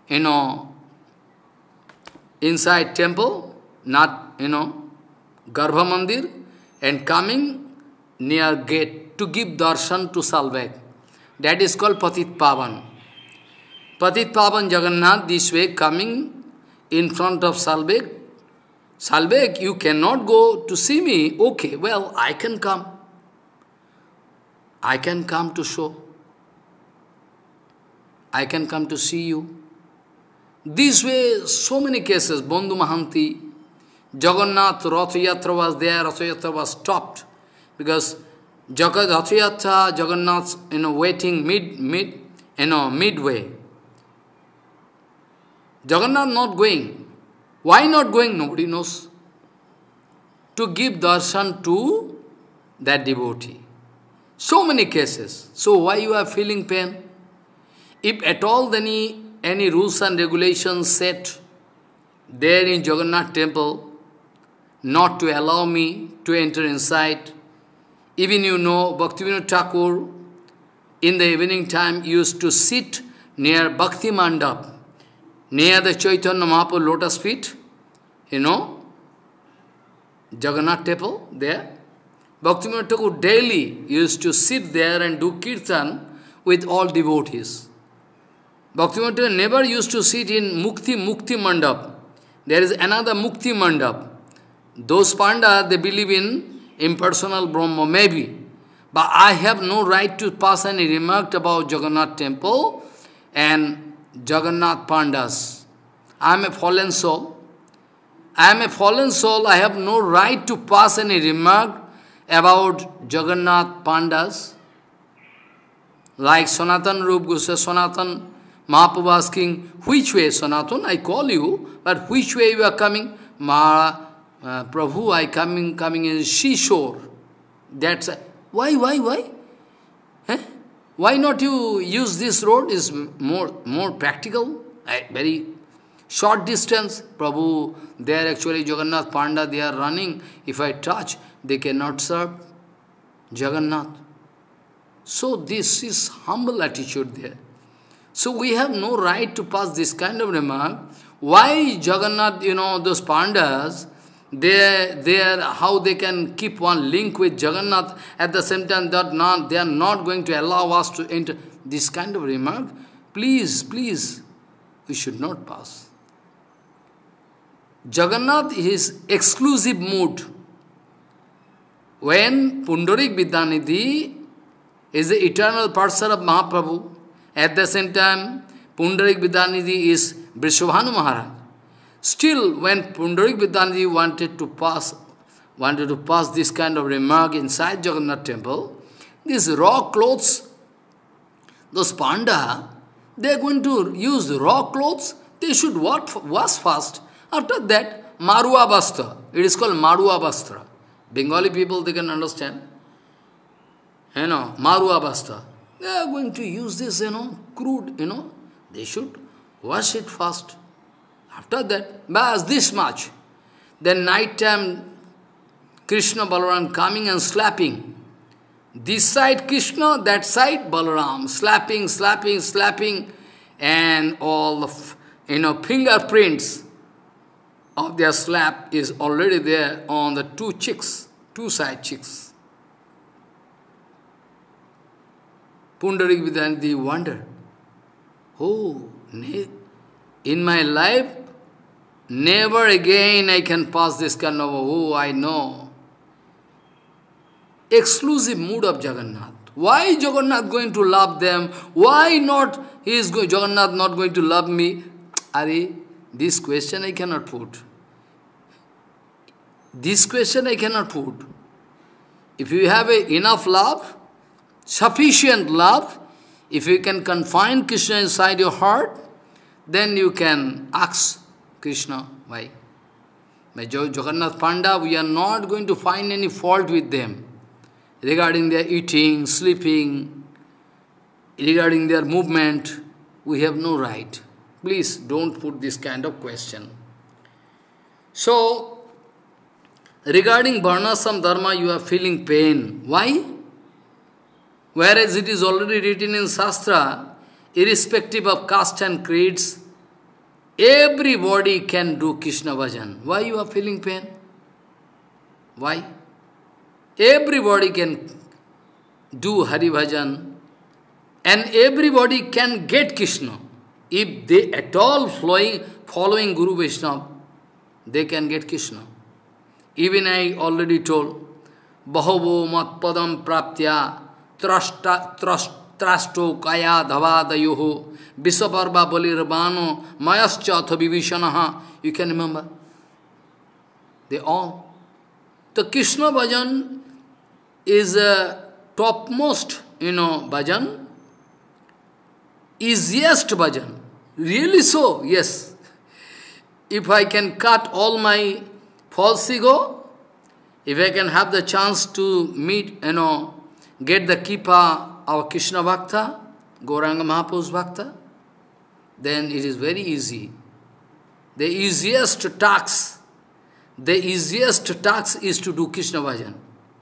A: inside temple, not, Garbha Mandir, and coming near gate to give darshan to Salvek. That is called Patit Pavan. Patit Pavan Jagannath this way coming in front of Salvek. Salvek, you cannot go to see me. Okay, well, I can come. I can come to show. I can come to see you. This way, so many cases, Bandhu Mahanti, Jagannath, Ratha Yatra was there, Ratha Yatra was stopped. Because Ratha Yatra, Jagannath, waiting midway. Jagannath not going. Why not going? Nobody knows. To give darshan to that devotee. So many cases. So why you are feeling pain? If at all any rules and regulations set there in Jagannath temple, not to allow me to enter inside, even Bhaktivinoda Thakur in the evening time used to sit near Bhakti Mandap, near the Chaitanya Mahaprabhu lotus feet, Jagannath temple there. Bhaktivinoda Thakur daily used to sit there and do kirtan with all devotees. Bhaktivinoda Thakur never used to sit in Mukti Mandap. There is another Mukti Mandap. Those Pandas, they believe in impersonal Brahma, maybe. But I have no right to pass any remark about Jagannath temple and Jagannath Pandas. I am a fallen soul. I am a fallen soul. I have no right to pass any remark about Jagannath Pandas. Like Sanatan Rup Goswami, Sanatan Mahaprabhu asking, which way, Sanatan? I call you, but which way you are coming? Prabhu, I coming in seashore. That's why? Eh? Why not you use this road? Is more practical, very short distance. Prabhu, there actually Jagannath Panda, they are running. If I touch, they cannot serve Jagannath. So this is humble attitude there. So we have no right to pass this kind of remark. Why Jagannath, those Pandas, how they can keep one link with Jagannath, at the same time that they are not going to allow us to enter this kind of remark. Please, we should not pass. Jagannath is exclusive mood. When Pundarik Vidyanidhi is the eternal person of Mahaprabhu, at the same time Pundarik Vidyanidhi is Vrishabhanu Maharaj. Still, when Pundarik Vidyanidhi wanted to pass this kind of remark inside Jagannath temple, these raw clothes, those Panda, they are going to use raw clothes, they should wash first. After that, Marua Bastra. It is called Marua Bastra. Bengali people, they can understand. Marua Bastra. They are going to use this, crude, They should wash it first. After that, bas, this much. Then night time, Krishna Balaram coming and slapping. This side Krishna, that side Balaram. Slapping. And all the, fingerprints of their slap is already there on the two side cheeks. Pundarik Vidyanidhi wondered, oh, in my life, never again I can pass this kind of, oh, I know. Exclusive mood of Jagannath. Why Jagannath going to love them? Why not Jagannath not going to love me? Are, this question I cannot put. This question I cannot put. If you have enough love, sufficient love, if you can confine Krishna inside your heart, then you can ask Krishna, why? By Jagannath Panda, we are not going to find any fault with them. Regarding their eating, sleeping, regarding their movement, we have no right. Please don't put this kind of question. So, regarding Varnasam Dharma, you are feeling pain. Why? Whereas it is already written in Shastra, irrespective of caste and creeds, everybody can do Krishna bhajan. Why you are feeling pain? Why? Everybody can do Hari bhajan and everybody can get Krishna. If they at all following Guru Vaishnava, they can get Krishna. Even I already told, Bahavo matpadam praptya trasto kaya dhavadayoho visaparva balirvano mayascha atha vibhishanaha. You can remember? They all. The Krishna bhajan is a topmost, bhajan, easiest bhajan. Really so, yes. If I can cut all my false ego, if I can have the chance to meet, get the kippa of Krishna Bhakta, Gauranga Mahaprabhu's Bhakta, then it is very easy. The easiest task is to do Krishna bhajan.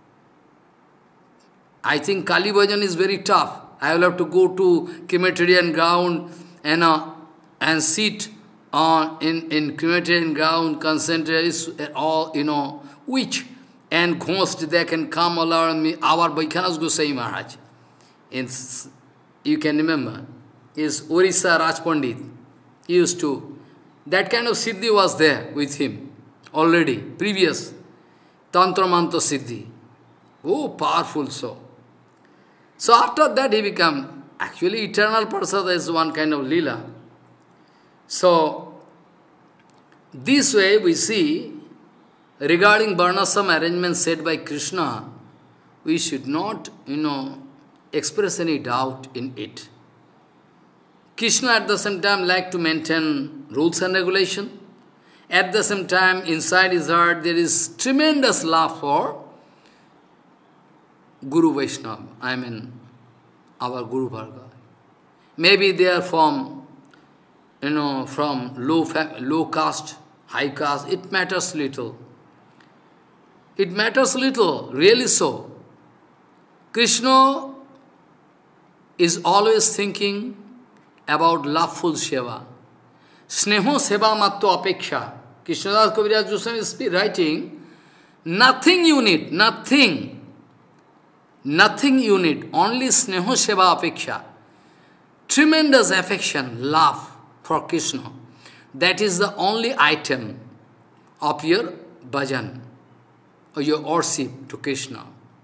A: I think Kali bhajan is very tough. I will have to go to crematorium ground and sit in crematorium ground, concentrate, all, witch and ghost, they can come all around me. Our Vaikhanas Gosai Maharaj, you can remember, is Orissa Raj Pandit. He used to, that kind of siddhi was there with him already, previous Tantra Mantra siddhi. Oh, powerful so. So after that he became, actually eternal Prasada is one kind of lila. So, this way we see, regarding Varnasam arrangement said by Krishna, we should not, express any doubt in it. Krishna at the same time like to maintain rules and regulation. At the same time, inside his heart, there is tremendous love for Guru Vaishnava, our Guru Varga. Maybe they are from low caste, high caste, it matters little. It matters little, really so. Krishna is always thinking about loveful seva. Sneho seva matto apeksha. Krishnadas Kaviraj Goswami is writing, nothing you need, nothing. Nothing you need, only sneho seva apeksha. Tremendous affection, love for Krishna. That is the only item of your bhajan, or your worship to Krishna.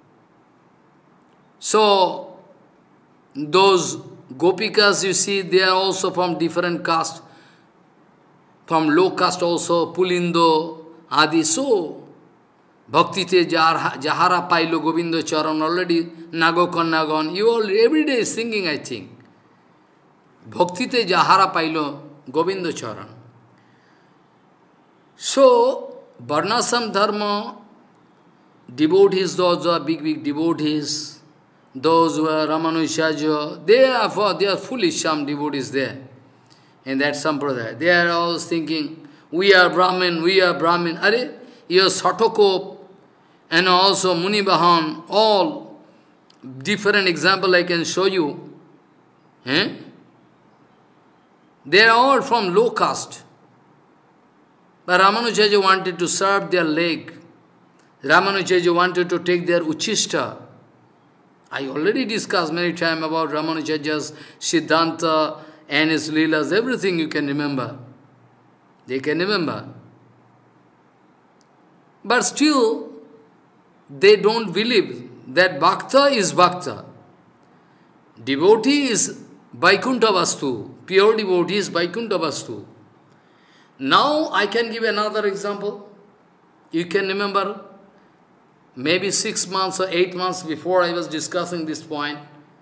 A: So, those gopikas you see, they are also from different caste, from low caste also, Pulindo, Adi. So, Bhakti te jahara pailo Govindo charan, already Nago Kannagon, you all every day singing, I think. Bhakti te jahara pailo Govindo charan. So, Varnasam Dharma, devotees, those are big devotees, those who are Ramanujaja, they are foolish, some devotees there. In that sampradaya, they are all thinking, we are Brahmin, we are Brahmin. Are your Satokop and also Munibahan, all different example I can show you. They are all from low caste. But Ramanujaja wanted to serve their leg. Ramanujaja wanted to take their Uchishta. I already discussed many times about Ramanujaja's Siddhanta, and his leelas, everything you can remember. They can remember. But still, they don't believe that Bhakta is Bhakta. Devotee is Vaikuntha Vastu. Pure devotee is Vaikuntha Vastu. Now I can give another example. You can remember, maybe 6 months or 8 months before I was discussing this point,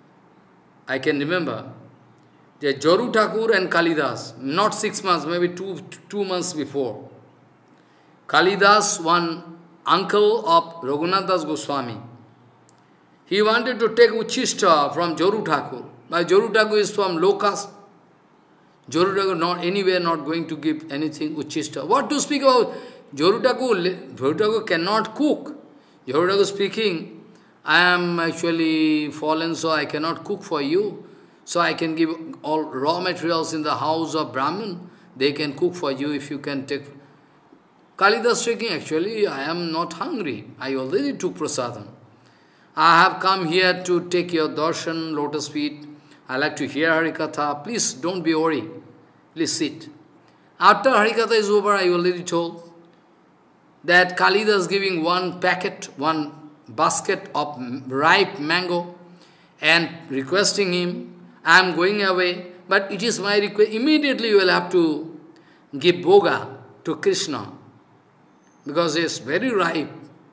A: I can remember that Joru Thakur and Kalidas, not 6 months, maybe two months before, Kalidas, one uncle of Raghunath Das Goswami, he wanted to take Uchishta from Joru Thakur. But Joru Thakur is from low caste. Joru Thakur not anywhere not going to give anything Uchishta. What to speak about? Joru Thakur cannot cook. Joru Thakur speaking, I am actually fallen, so I cannot cook for you. So I can give all raw materials in the house of Brahmin. They can cook for you if you can take. Kalidas speaking, actually, I am not hungry. I already took prasadam. I have come here to take your darshan, lotus feet. I like to hear Harikatha. Please don't be worried. Please sit. After Harikatha is over, I already told that Kalidas giving one packet, one basket of ripe mango and requesting him, I am going away, but it is my request. Immediately you will have to give bhoga to Krishna because it is very ripe.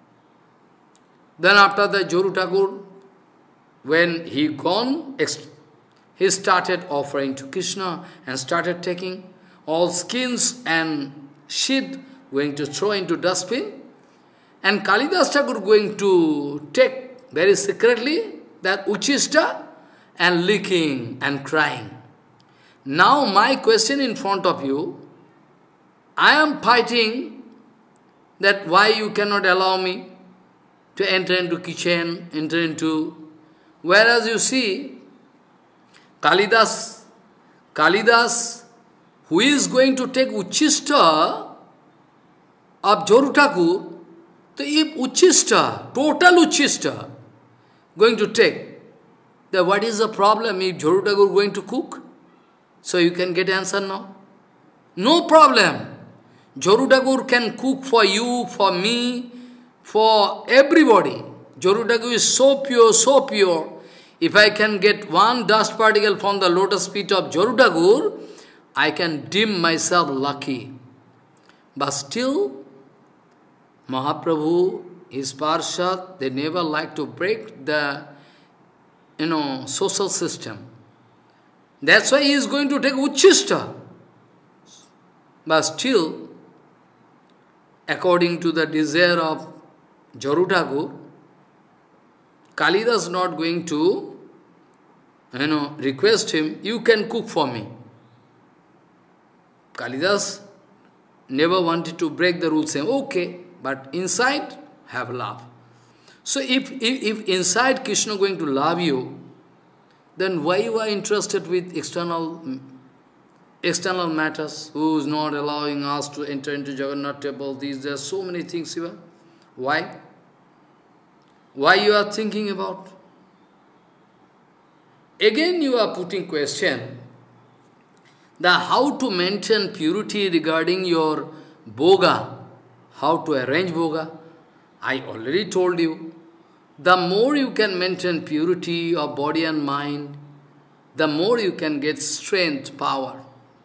A: Then after the Joru Thakur, when he gone, he started offering to Krishna and started taking all skins and sheath going to throw into dustbin. And Kalidas Thakur going to take very secretly that Uchishta and licking and crying. Now my question in front of you, I am fighting that why you cannot allow me to enter into kitchen, enter into... Whereas you see, Kalidas, who is going to take Uchishta of Joru Thakur, so if Uchishta, total Uchishta, going to take, then what is the problem if Joru Thakur going to cook? So you can get answer now. No problem. Joru Thakur can cook for you, for me, for everybody. Joru Thakur is so pure, so pure. If I can get one dust particle from the lotus feet of Joru Thakur, I can deem myself lucky. But still, Mahaprabhu, his Parshad, they never like to break the, social system. That's why he is going to take Uchishta. But still, according to the desire of Joru Thakur, Kalidas not going to, request him, you can cook for me. Kalidas never wanted to break the rules, saying, okay, but inside, have love. So if inside Krishna going to love you, then why you are interested with external matters, who is not allowing us to enter into Jagannath temple, there are so many things here. Why? Why you are thinking about? Again you are putting question, that how to maintain purity regarding your bhoga, how to arrange bhoga. I already told you, the more you can maintain purity of body and mind, the more you can get strength, power.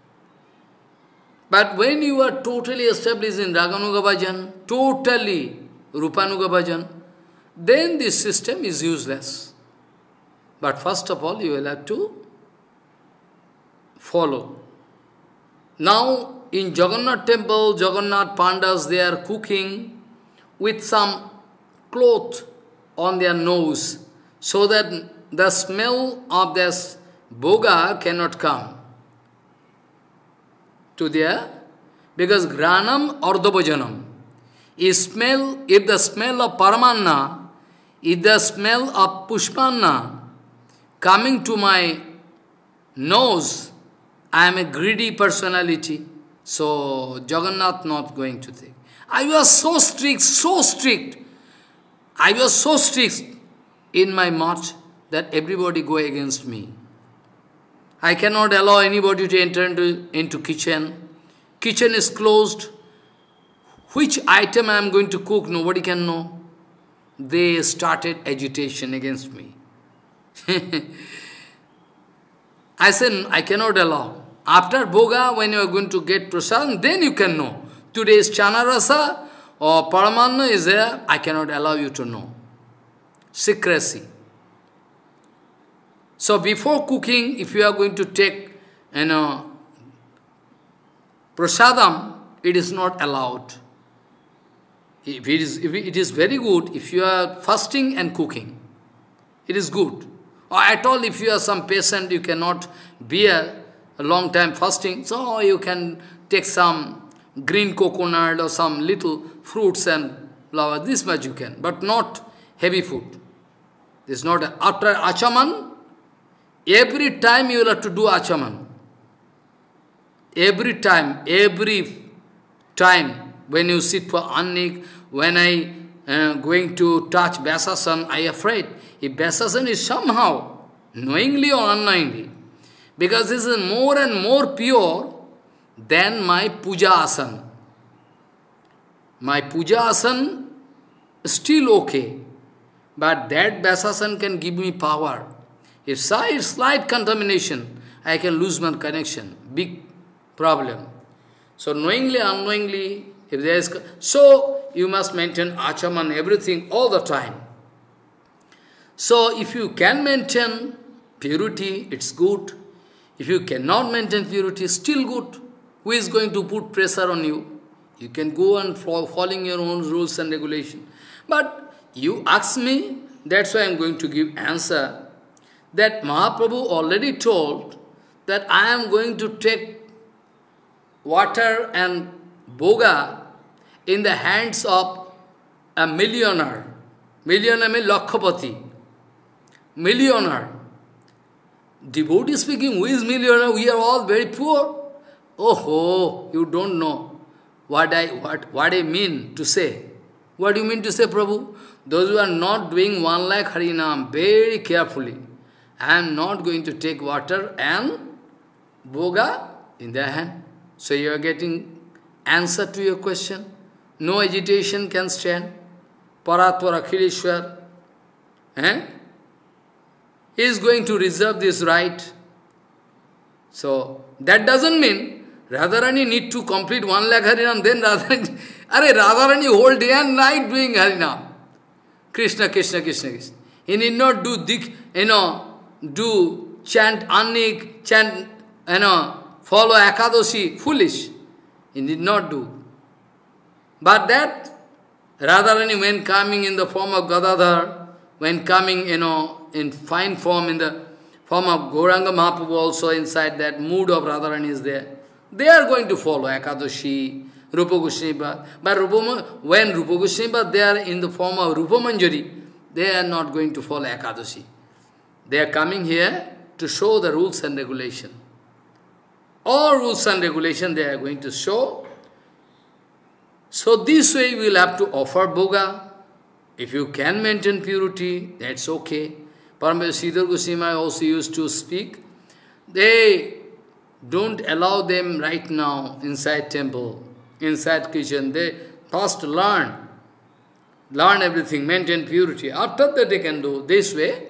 A: But when you are totally established in Raganuga Bhajan, totally Rupanuga Bhajan, then this system is useless. But first of all, you will have to follow. Now, in Jagannath temple, Jagannath Pandas, they are cooking with some cloth on their nose, so that the smell of this bhoga cannot come to their, because granam ardhabhajanam. If the smell of paramanna, if the smell of pushpanna coming to my nose, I am a greedy personality, so Jagannath not going to think. I was so strict. I was so strict in my march that everybody go against me. I cannot allow anybody to enter into kitchen. Kitchen is closed. Which item I am going to cook, nobody can know. They started agitation against me. I said, I cannot allow. After Bhoga, when you are going to get prasad, then you can know. Today is Chanarasa or Paramanna is there, I cannot allow you to know. Secrecy. So before cooking, if you are going to take, prasadam, it is not allowed. If it is very good, if you are fasting and cooking, it is good. Or at all, if you are some patient, you cannot bear a long time fasting, so you can take some green coconut or some little fruits and flower, this much you can, but not heavy food. This is not, after achaman, every time you will have to do achaman. Every time when you sit for annik, when I going to touch Vyasasan, I am afraid. If Vyasasan is somehow, knowingly or unknowingly, because this is more and more pure than my puja asan. My puja asan is still okay, but that Vyasasan can give me power. If slight contamination, I can lose my connection. Big problem. So knowingly, unknowingly, if there is, so you must maintain achaman, everything, all the time. So if you can maintain purity, it's good. If you cannot maintain purity, still good. Who is going to put pressure on you? You can go and following your own rules and regulations. But you ask me, that's why I am going to give answer, that Mahaprabhu already told that I am going to take water and boga in the hands of a millionaire. Millionaire means Lakshapati. Millionaire. Devotee speaking, who is millionaire? We are all very poor. Oh, you don't know what I mean to say. What do you mean to say, Prabhu? Those who are not doing 1 lakh Harinam, very carefully, I am not going to take water and boga in their hand. So you are getting answer to your question. No agitation can stand. Paratvar Akhileshwar. He is going to reserve this right. So that doesn't mean Radharani need to complete 1 lakh Harinam, then Radharani whole day and night doing Harinam. Krishna, Krishna, Krishna, Krishna. He need not do do chant Annik, chant, follow Ekadashi, foolish. He did not do. But that, Radharani, when coming in the form of Gadadhar, when coming, in fine form, in the form of Gauranga Mahaprabhu also, inside that mood of Radharani is there, they are going to follow Ekadashi, Rupa Goswami. But when Rupa Goswami, they are in the form of Rupa Manjari, they are not going to follow Ekadashi. They are coming here to show the rules and regulation. All rules and regulation they are going to show. So this way we will have to offer Bhoga. If you can maintain purity, that's okay. Parameswara Sridhar Goswami also used to speak. They don't allow them right now inside temple, inside kitchen. They first learn everything, maintain purity. After that they can do this way.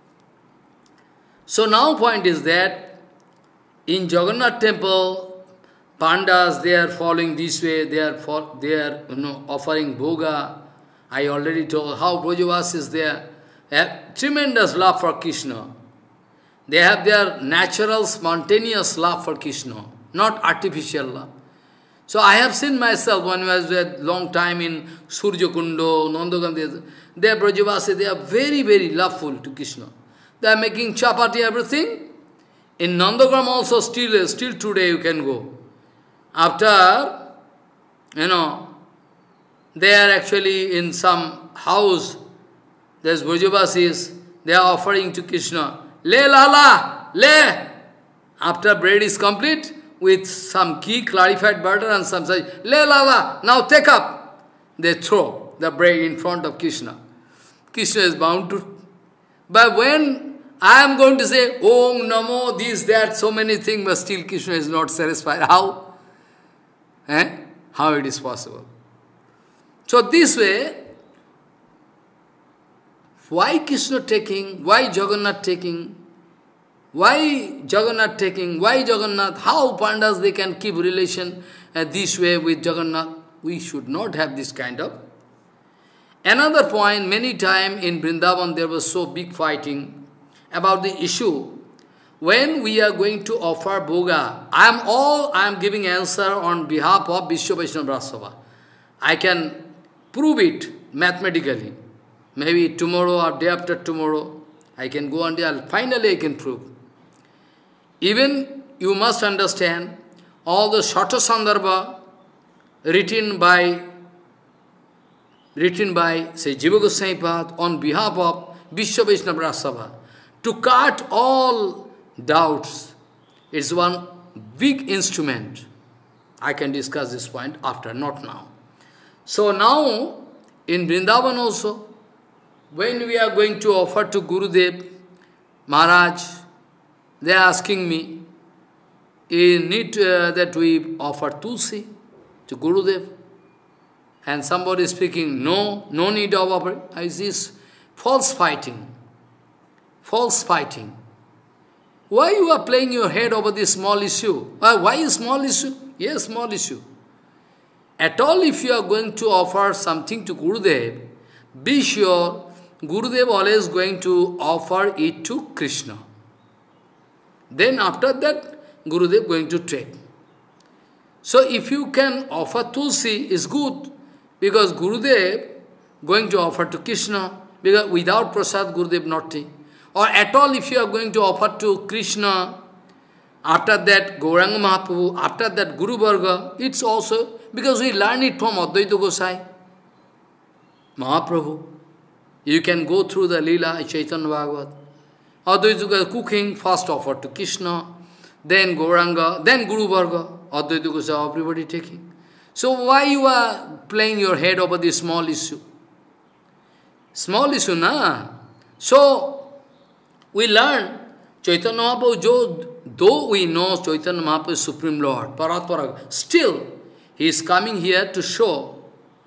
A: So now point is that in Jagannath temple, Pandas, they are following this way, they are offering Bhoga. I already told how Brajavas is there. They have tremendous love for Krishna. They have their natural, spontaneous love for Krishna, not artificial love. So I have seen myself when I was a long time in Surya Kundo, Nandagam, they are Brajavasi, they are very, very loveful to Krishna. They are making chapati, everything. In Nandagram also, still today you can go. After, they are actually in some house, there's Brajavasis, they are offering to Krishna, Le Lala, Le! After bread is complete, with some ghee, clarified butter and some such, Le Lala, now take up. They throw the bread in front of Krishna. Krishna is bound to. But when I am going to say, Om Namo, this, that, so many things, but still Krishna is not satisfied. How? How it is possible? So this way, why Krishna taking, why Jagannath taking, why Jagannath taking, why Jagannath, how Pandas they can keep relation this way with Jagannath? We should not have this kind of. Another point, many times in Vrindavan there was so big fighting about the issue. When we are going to offer Bhoga, I am giving answer on behalf of Vishwa Vaishnava Rajasabha. I can prove it mathematically. Maybe tomorrow or day after tomorrow, I can go and finally I can prove. Even you must understand, all the Shata Sandarbha written by say Jiva Goswami Pad on behalf of Vishwa Vaishnava Rajasabha, to cut all doubts, is one big instrument. I can discuss this point after, not now. So now, in Vrindavan also, when we are going to offer to Gurudev, Maharaj, they are asking me, you need that we offer Tulsi to Gurudev. And somebody is speaking, no need of offering. I see false fighting. False fighting. Why you are playing your head over this small issue? Why is small issue? Yes, small issue. At all, if you are going to offer something to Gurudev, be sure Gurudev always going to offer it to Krishna. Then after that, Gurudev going to take. So if you can offer Tulsi, is good, because Gurudev going to offer to Krishna, because without prasad, Gurudev not take. Or at all, if you are going to offer to Krishna, after that Gauranga Mahaprabhu, after that Guru Varga, it's also, because we learn it from Advaita Gosai, Mahaprabhu. You can go through the Leela, Chaitanya Bhagavat. Advaita Gosai cooking, first offer to Krishna, then Gauranga, then Guru Varga, Advaita Gosai, everybody taking. So why you are playing your head over this small issue? Small issue, na? So, we learn Chaitanya Mahaprabhu, though we know Chaitanya Mahaprabhu is Supreme Lord, Paratparaga, still he is coming here to show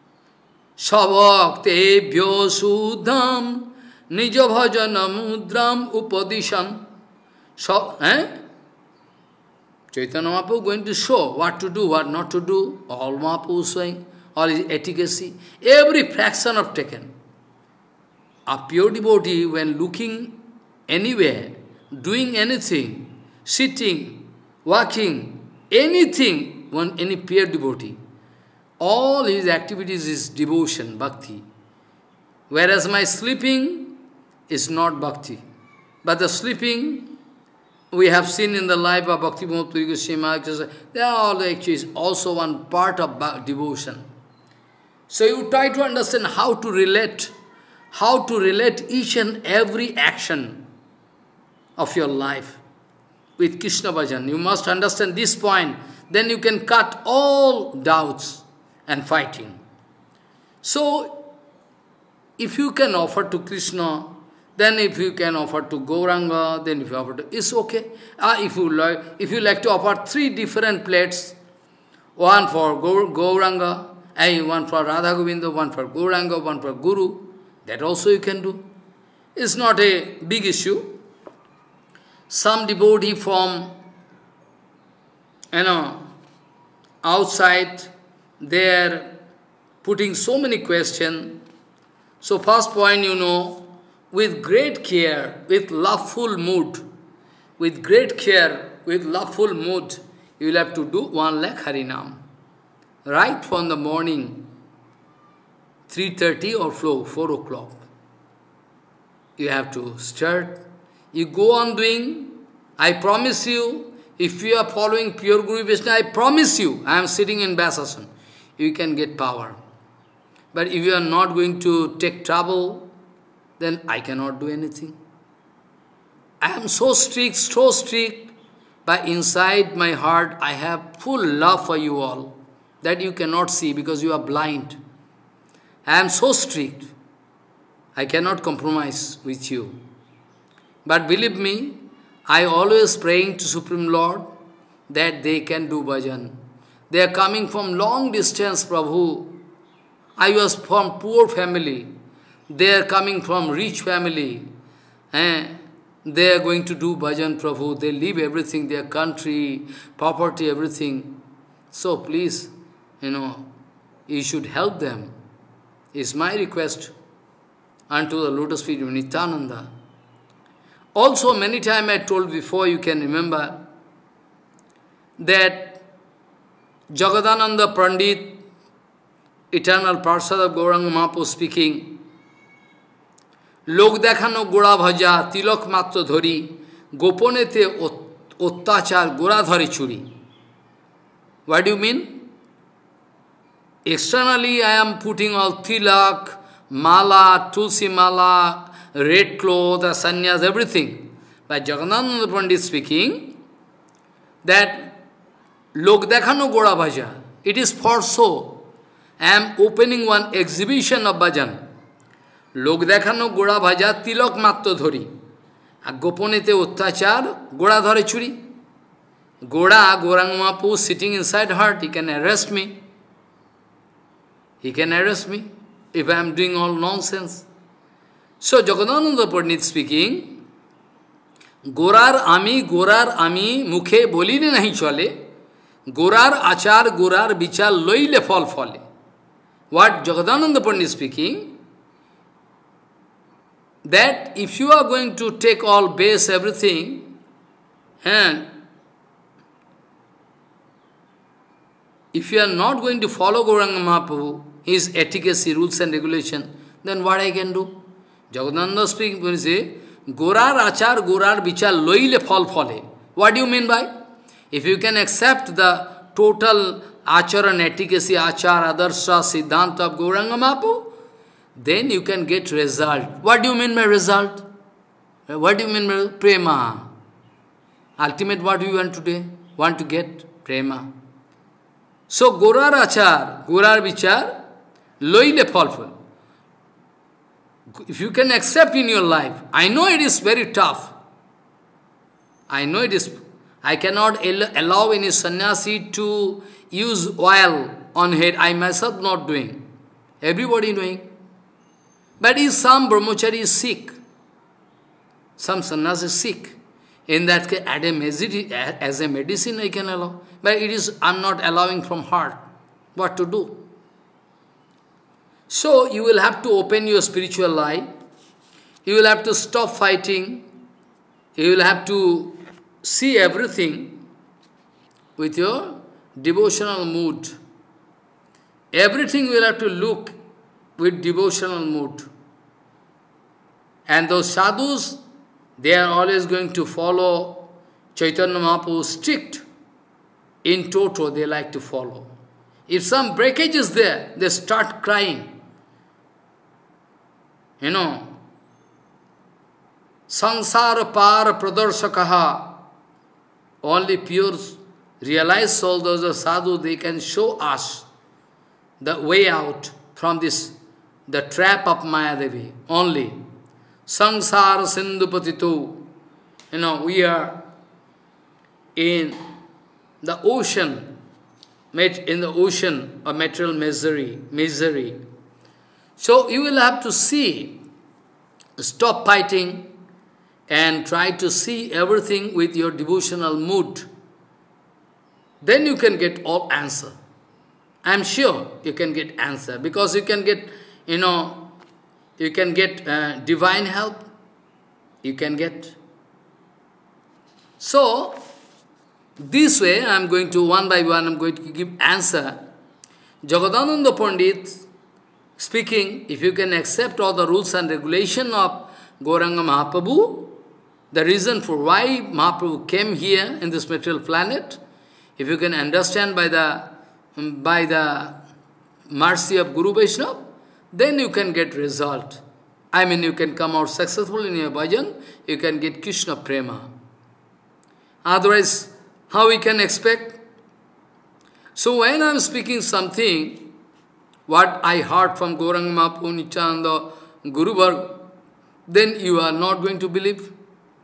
A: Savaktebhyo Sudham Nija Bhajana Mudram Upadishan. So, Chaitanya Mahaprabhu going to show what to do, what not to do, all Mahaprabhu saying, all his efficacy, every fraction of taken. A pure devotee, when looking anywhere, doing anything, sitting, walking, anything, any pure devotee, all his activities is devotion, bhakti. Whereas my sleeping is not bhakti. But the sleeping, we have seen in the life of Bhakti Pramod Puri Goswami Maharaj, they are all actually also one part of devotion. So you try to understand how to relate each and every action of your life with Krishna Bhajan. You must understand this point, then you can cut all doubts and fighting. So, if you can offer to Krishna, then if you can offer to Gauranga, then if you offer to, it's okay. If you like to offer 3 different plates, one for Gauranga, one for Radha Govinda, one for Gauranga, one for Guru, that also you can do. It's not a big issue. Some devotee from, outside, they are putting so many questions. So first point, with great care, with loveful mood, with great care, with loveful mood, you will have to do 1 lakh Harinam. Right from the morning, 3:30 or 4 o'clock. You have to start. You go on doing, I promise you, if you are following pure Guru Vishnu, I promise you, I am sitting in Vyasasana, you can get power. But if you are not going to take trouble, then I cannot do anything. I am so strict, but inside my heart I have full love for you all, that you cannot see because you are blind. I am so strict. I cannot compromise with you. But believe me, I always praying to Supreme Lord that they can do bhajan. They are coming from long distance, Prabhu. I was from poor family. They are coming from rich family. They are going to do bhajan, Prabhu. They leave everything, their country, property, everything. So please, you should help them. Is my request unto the lotus feet of Nityananda. Also, many times I told before, you can remember, that Jagadananda Pandit, eternal Parsad of Gauranga Mahaprabhu speaking, Lok dekhano gora bhaja, tilok matro dhori, goponete ottachar gora dhari churi. What do you mean? Externally, I am putting all tilak, mala, tulsi mala, red cloth, sannyas, everything. But Jagadananda Pandit speaking that Lok dekhano gora bhaja. It is for so. I am opening one exhibition of bhajan. Lok dekhano gora bhaja tilok matto dhori. A goponete uttachar gora dhare churi. Goda, Gauranga Mahaprabhu sitting inside heart, he can arrest me. He can arrest me if I am doing all nonsense. So Jagadananda Pandit speaking, Gorar ami, mukhe bolile nahi chale, Gorar achar, gorar bichar loile fal fale. What Jagadananda Pandit speaking, that if you are going to take all base, everything, and if you are not going to follow Gauranga Mahaprabhu, his etiquette, rules and regulation, then what I can do? Jagadananda speaking, when he say, Gorar achar, gorar bichar loile fal fale. What do you mean by? If you can accept the total acharan, etiquette, achar, adarsha, siddhanta of Gauranga Mahaprabhu, then you can get result. What do you mean by result? What do you mean by prema? Ultimate, what do you want to get? Prema. So, gorar achar, gorar vichar, loile falful. If you can accept in your life, I know it is very tough. I know it is. I cannot allow any sannyasi to use oil on head. I myself not doing. Everybody doing. But if some brahmachari is sick, some sannyasi is sick, in that case, as a medicine I can allow. But it is, I am not allowing from heart. What to do? So, you will have to open your spiritual life. You will have to stop fighting. You will have to see everything with your devotional mood. Everything you will have to look with devotional mood. And those sadhus, they are always going to follow Chaitanya Mahaprabhu strict. In toto, they like to follow. If some breakage is there, they start crying. Sansara par pradarshakaha. Only pure realized soul, those are sadhu, they can show us the way out from this, the trap of Mayadevi. Only. Sansara sindhupatitu. We are in the ocean of material misery. So you will have to see, stop fighting and try to see everything with your devotional mood. Then you can get all answer. I am sure you can get answer because you can get, you can get divine help. You can get. So, this way, I am going to, one by one, I am going to give answer. Jagadananda Pandit speaking, if you can accept all the rules and regulation of Gauranga Mahaprabhu, the reason for why Mahaprabhu came here in this material planet, if you can understand by the mercy of Guru Vaishnava, then you can get result. I mean, you can come out successful in your bhajan, you can get Krishna prema. Otherwise, how we can expect? So when I am speaking something, what I heard from Gauranga Mahaprabhu, Nityananda, Guru Varga, then you are not going to believe.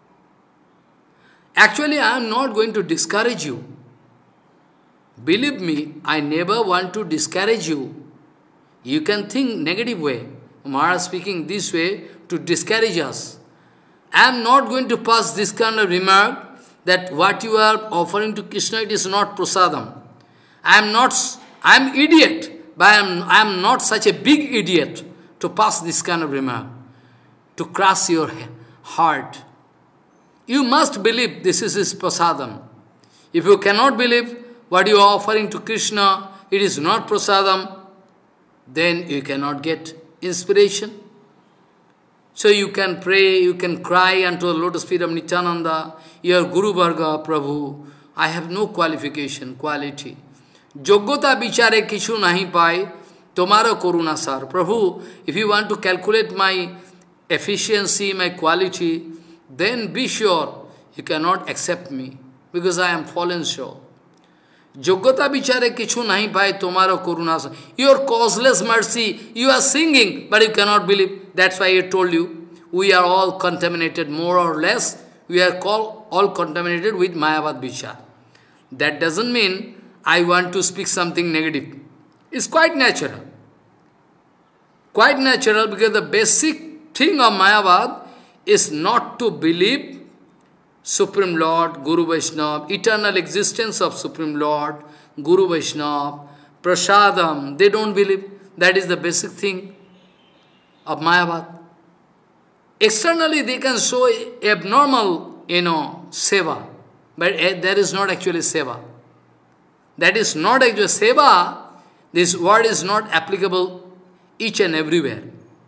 A: Actually, I am not going to discourage you. Believe me, I never want to discourage you. You can think negative way. Maharaj speaking this way to discourage us. I am not going to pass this kind of remark that what you are offering to Krishna, it is not prasadam. I am idiot, but I am not such a big idiot to pass this kind of remark, to crush your heart. You must believe this is his prasadam. If you cannot believe what you are offering to Krishna, it is not prasadam, then you cannot get inspiration. So you can pray, you can cry unto the lotus feet of Nityananda, your Guru Varga, Prabhu, I have no qualification, quality. Yoggata bichare kichu nahi pai, tomaro koruna sar. Prabhu, if you want to calculate my efficiency, my quality, then be sure you cannot accept me, because I am fallen short. Yoggata bichare kichu nahi pai, tomaro koruna sar. Your causeless mercy, you are singing, but you cannot believe. That's why I told you, we are all contaminated, more or less. We are all contaminated with Mayavad Vichar. That doesn't mean I want to speak something negative. It's quite natural. Quite natural, because the basic thing of Mayavad is not to believe Supreme Lord, Guru Vaishnava, eternal existence of Supreme Lord, Guru Vaishnava, Prasadam. They don't believe. That is the basic thing of Mayavad. Externally they can show abnormal, seva, but that is not actually seva. That is not actually seva. This word is not applicable each and everywhere.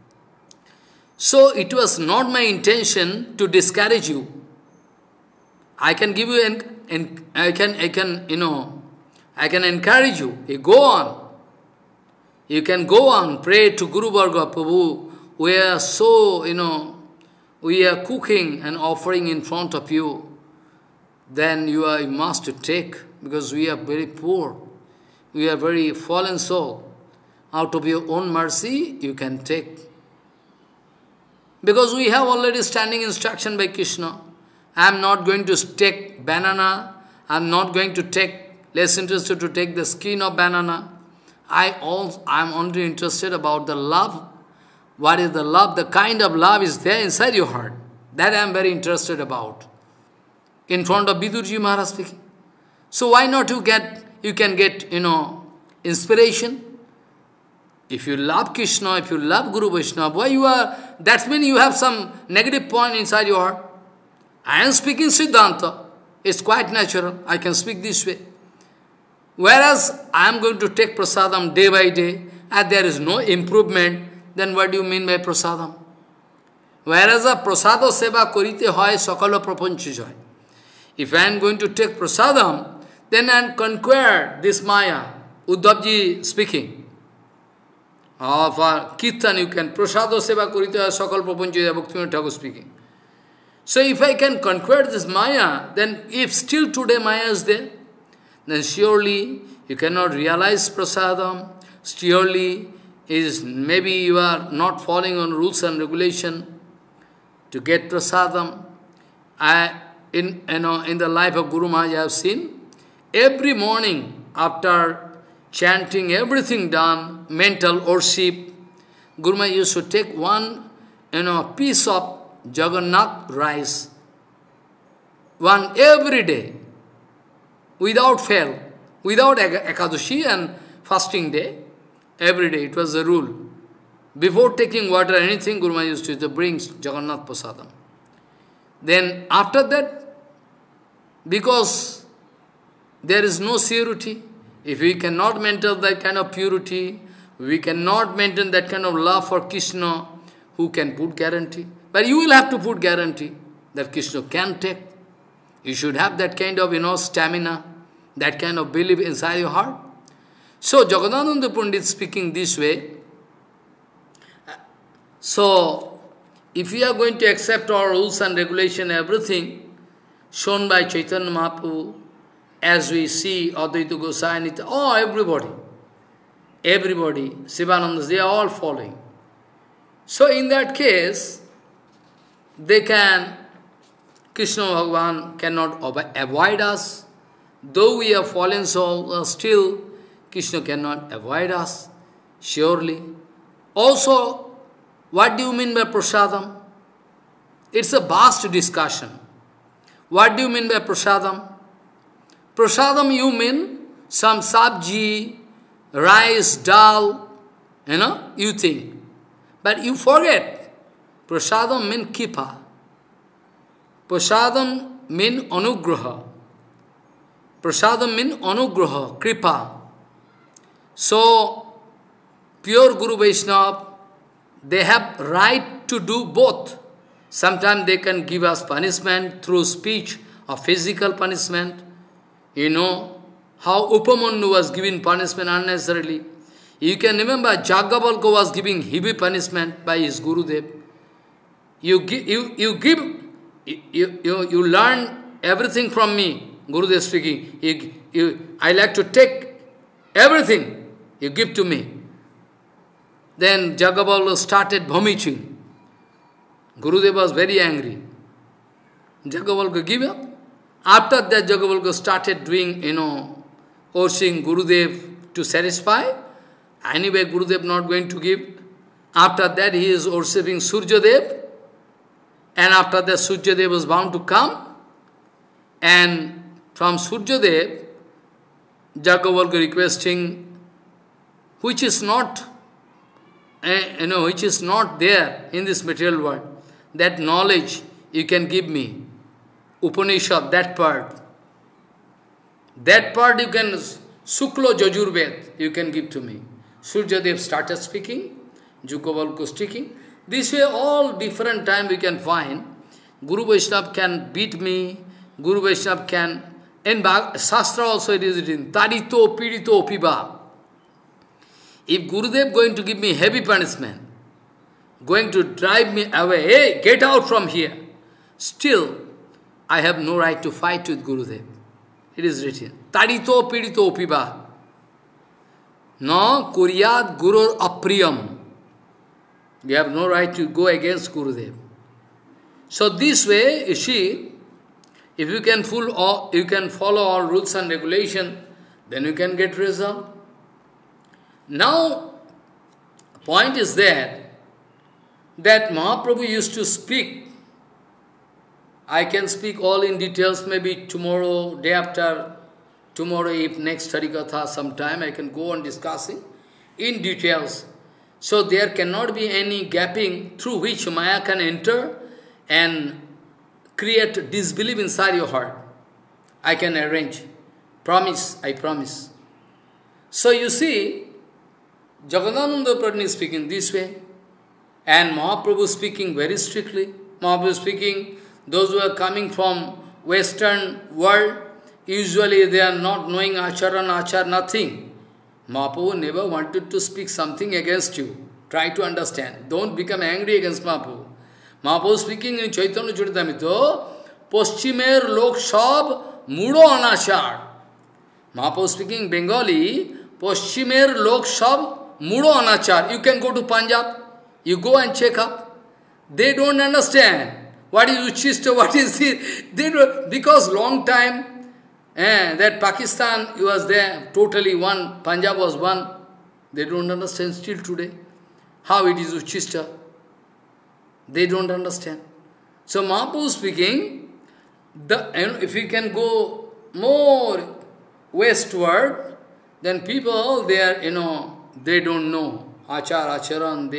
A: So it was not my intention to discourage you. I can give you I can encourage you. You go on. You can go on, pray to Guru Varga, Prabhu. We are so, we are cooking and offering in front of you. Then you must take, because we are very poor. We are very fallen soul. Out of your own mercy, you can take. Because we have already standing instruction by Krishna. I am not going to take banana. I am not going to take, less interested to take the skin of banana. I am only interested about the love. What is the love? The kind of love is there inside your heart. That I am very interested about. In front of Vidurji Maharaj speaking. So why not you can get, inspiration? If you love Krishna, if you love Guru Vaishnava, why that means you have some negative point inside your heart. I am speaking Siddhanta. It's quite natural. I can speak this way. Whereas I am going to take prasadam day by day, and there is no improvement, then what do you mean by prasadam? Whereas a prasada seva korite hoy sakala prapancha joy. If I am going to take prasadam, then I am conquer this Maya. Uddhavji speaking. For Kirtan you can prasada seva korite hoy sakala prapancha joy, Bhaktivinoda Thakur speaking. So if I can conquer this Maya, then if still today Maya is there, then surely you cannot realize prasadam. Surely maybe you are not following on rules and regulation to get prasadam. In the life of Guru Maharaj I have seen, every morning after chanting everything done, mental worship, Guru Maharaj used to take one piece of Jagannath rice, one every day, without fail, without Ekadashi and fasting day, every day, it was the rule. Before taking water, anything, Guru Maharaj used to bring Jagannath Prasadam. Then after that, because there is no purity, if we cannot maintain that kind of purity, we cannot maintain that kind of love for Krishna, who can put guarantee? But you will have to put guarantee that Krishna can take. You should have that kind of, stamina, that kind of belief inside your heart. So, Jagadananda Pandit speaking this way. So, if we are going to accept our rules and regulation, everything shown by Chaitanya Mahaprabhu, as we see Advaita Gosai, everybody, Sivananda, they are all following. So, in that case, they can Krishna Bhagavan cannot avoid us. Though we are fallen souls, still Krishna cannot avoid us, surely. Also, what do you mean by prasadam? It's a vast discussion. What do you mean by prasadam? Prasadam you mean some sabji, rice, dal, you think. But you forget. Prasadam means kipa. Prasadam means anugraha. Prasadam means anugraha, kripa. So, pure Guru Vaishnava, they have right to do both. Sometimes they can give us punishment through speech or physical punishment. You know how Upamanyu was given punishment unnecessarily. You can remember Jagavalka was giving heavy punishment by his Gurudev. You learn everything from me, Gurudev speaking. I like to take everything you give to me. Then Jagavalka started vomiting. Gurudev was very angry. Jagavalka gave up. After that, Jagavalka started doing, urging Gurudev to satisfy. Anyway, Gurudev not going to give. After that, he is worshipping Suryadev. And after that, Suryadev was bound to come. And from Suryadev, Jagavalka requesting, which is not, which is not there in this material world. That knowledge you can give me. Upanishad, that part. That part you can, Suklo Jajurved, you can give to me. Suryadev started speaking, Jagavalka speaking. This way, all different time we can find. Guru Vaishnava can beat me, Guru Vaishnava can, in Shastra also it is written, Tarito Pirito Piba. If Gurudev going to give me heavy punishment, going to drive me away, hey, get out from here, still, I have no right to fight with Gurudev. It is written, Tarito Pirito Piba. No, Kuryat Guru Apriyam. We have no right to go against Gurudev. So this way, you see, if you can follow all rules and regulations, then you can get result. Now, point is that Mahaprabhu used to speak. I can speak all in details, maybe tomorrow, day after tomorrow, if next Harikatha sometime, I can go on discussing in details. So there cannot be any gapping through which Maya can enter and create disbelief inside your heart. I can arrange. Promise, I promise. So you see, Jagadananda Pradhan is speaking this way, and Mahaprabhu speaking very strictly. Mahaprabhu speaking, those who are coming from Western world, usually they are not knowing achar, nothing. Mahaprabhu never wanted to speak something against you. Try to understand. Don't become angry against Mahaprabhu. Mahaprabhu speaking in Chaitanya Charitamrita, Paschimer Lok Sab Mudo Anachar. Mahaprabhu speaking Bengali, Paschimer Lok Sab Mudo Anachar. You can go to Punjab, you go and check up. They don't understand. What is Uchishta, what is it? They don't, because long time, that Pakistan was there, totally one, Punjab was one. They don't understand still today. How it is Uchishta. They don't understand. So Mahaprabhu speaking, if we can go more westward, then people, they are, they don't know. Acharan,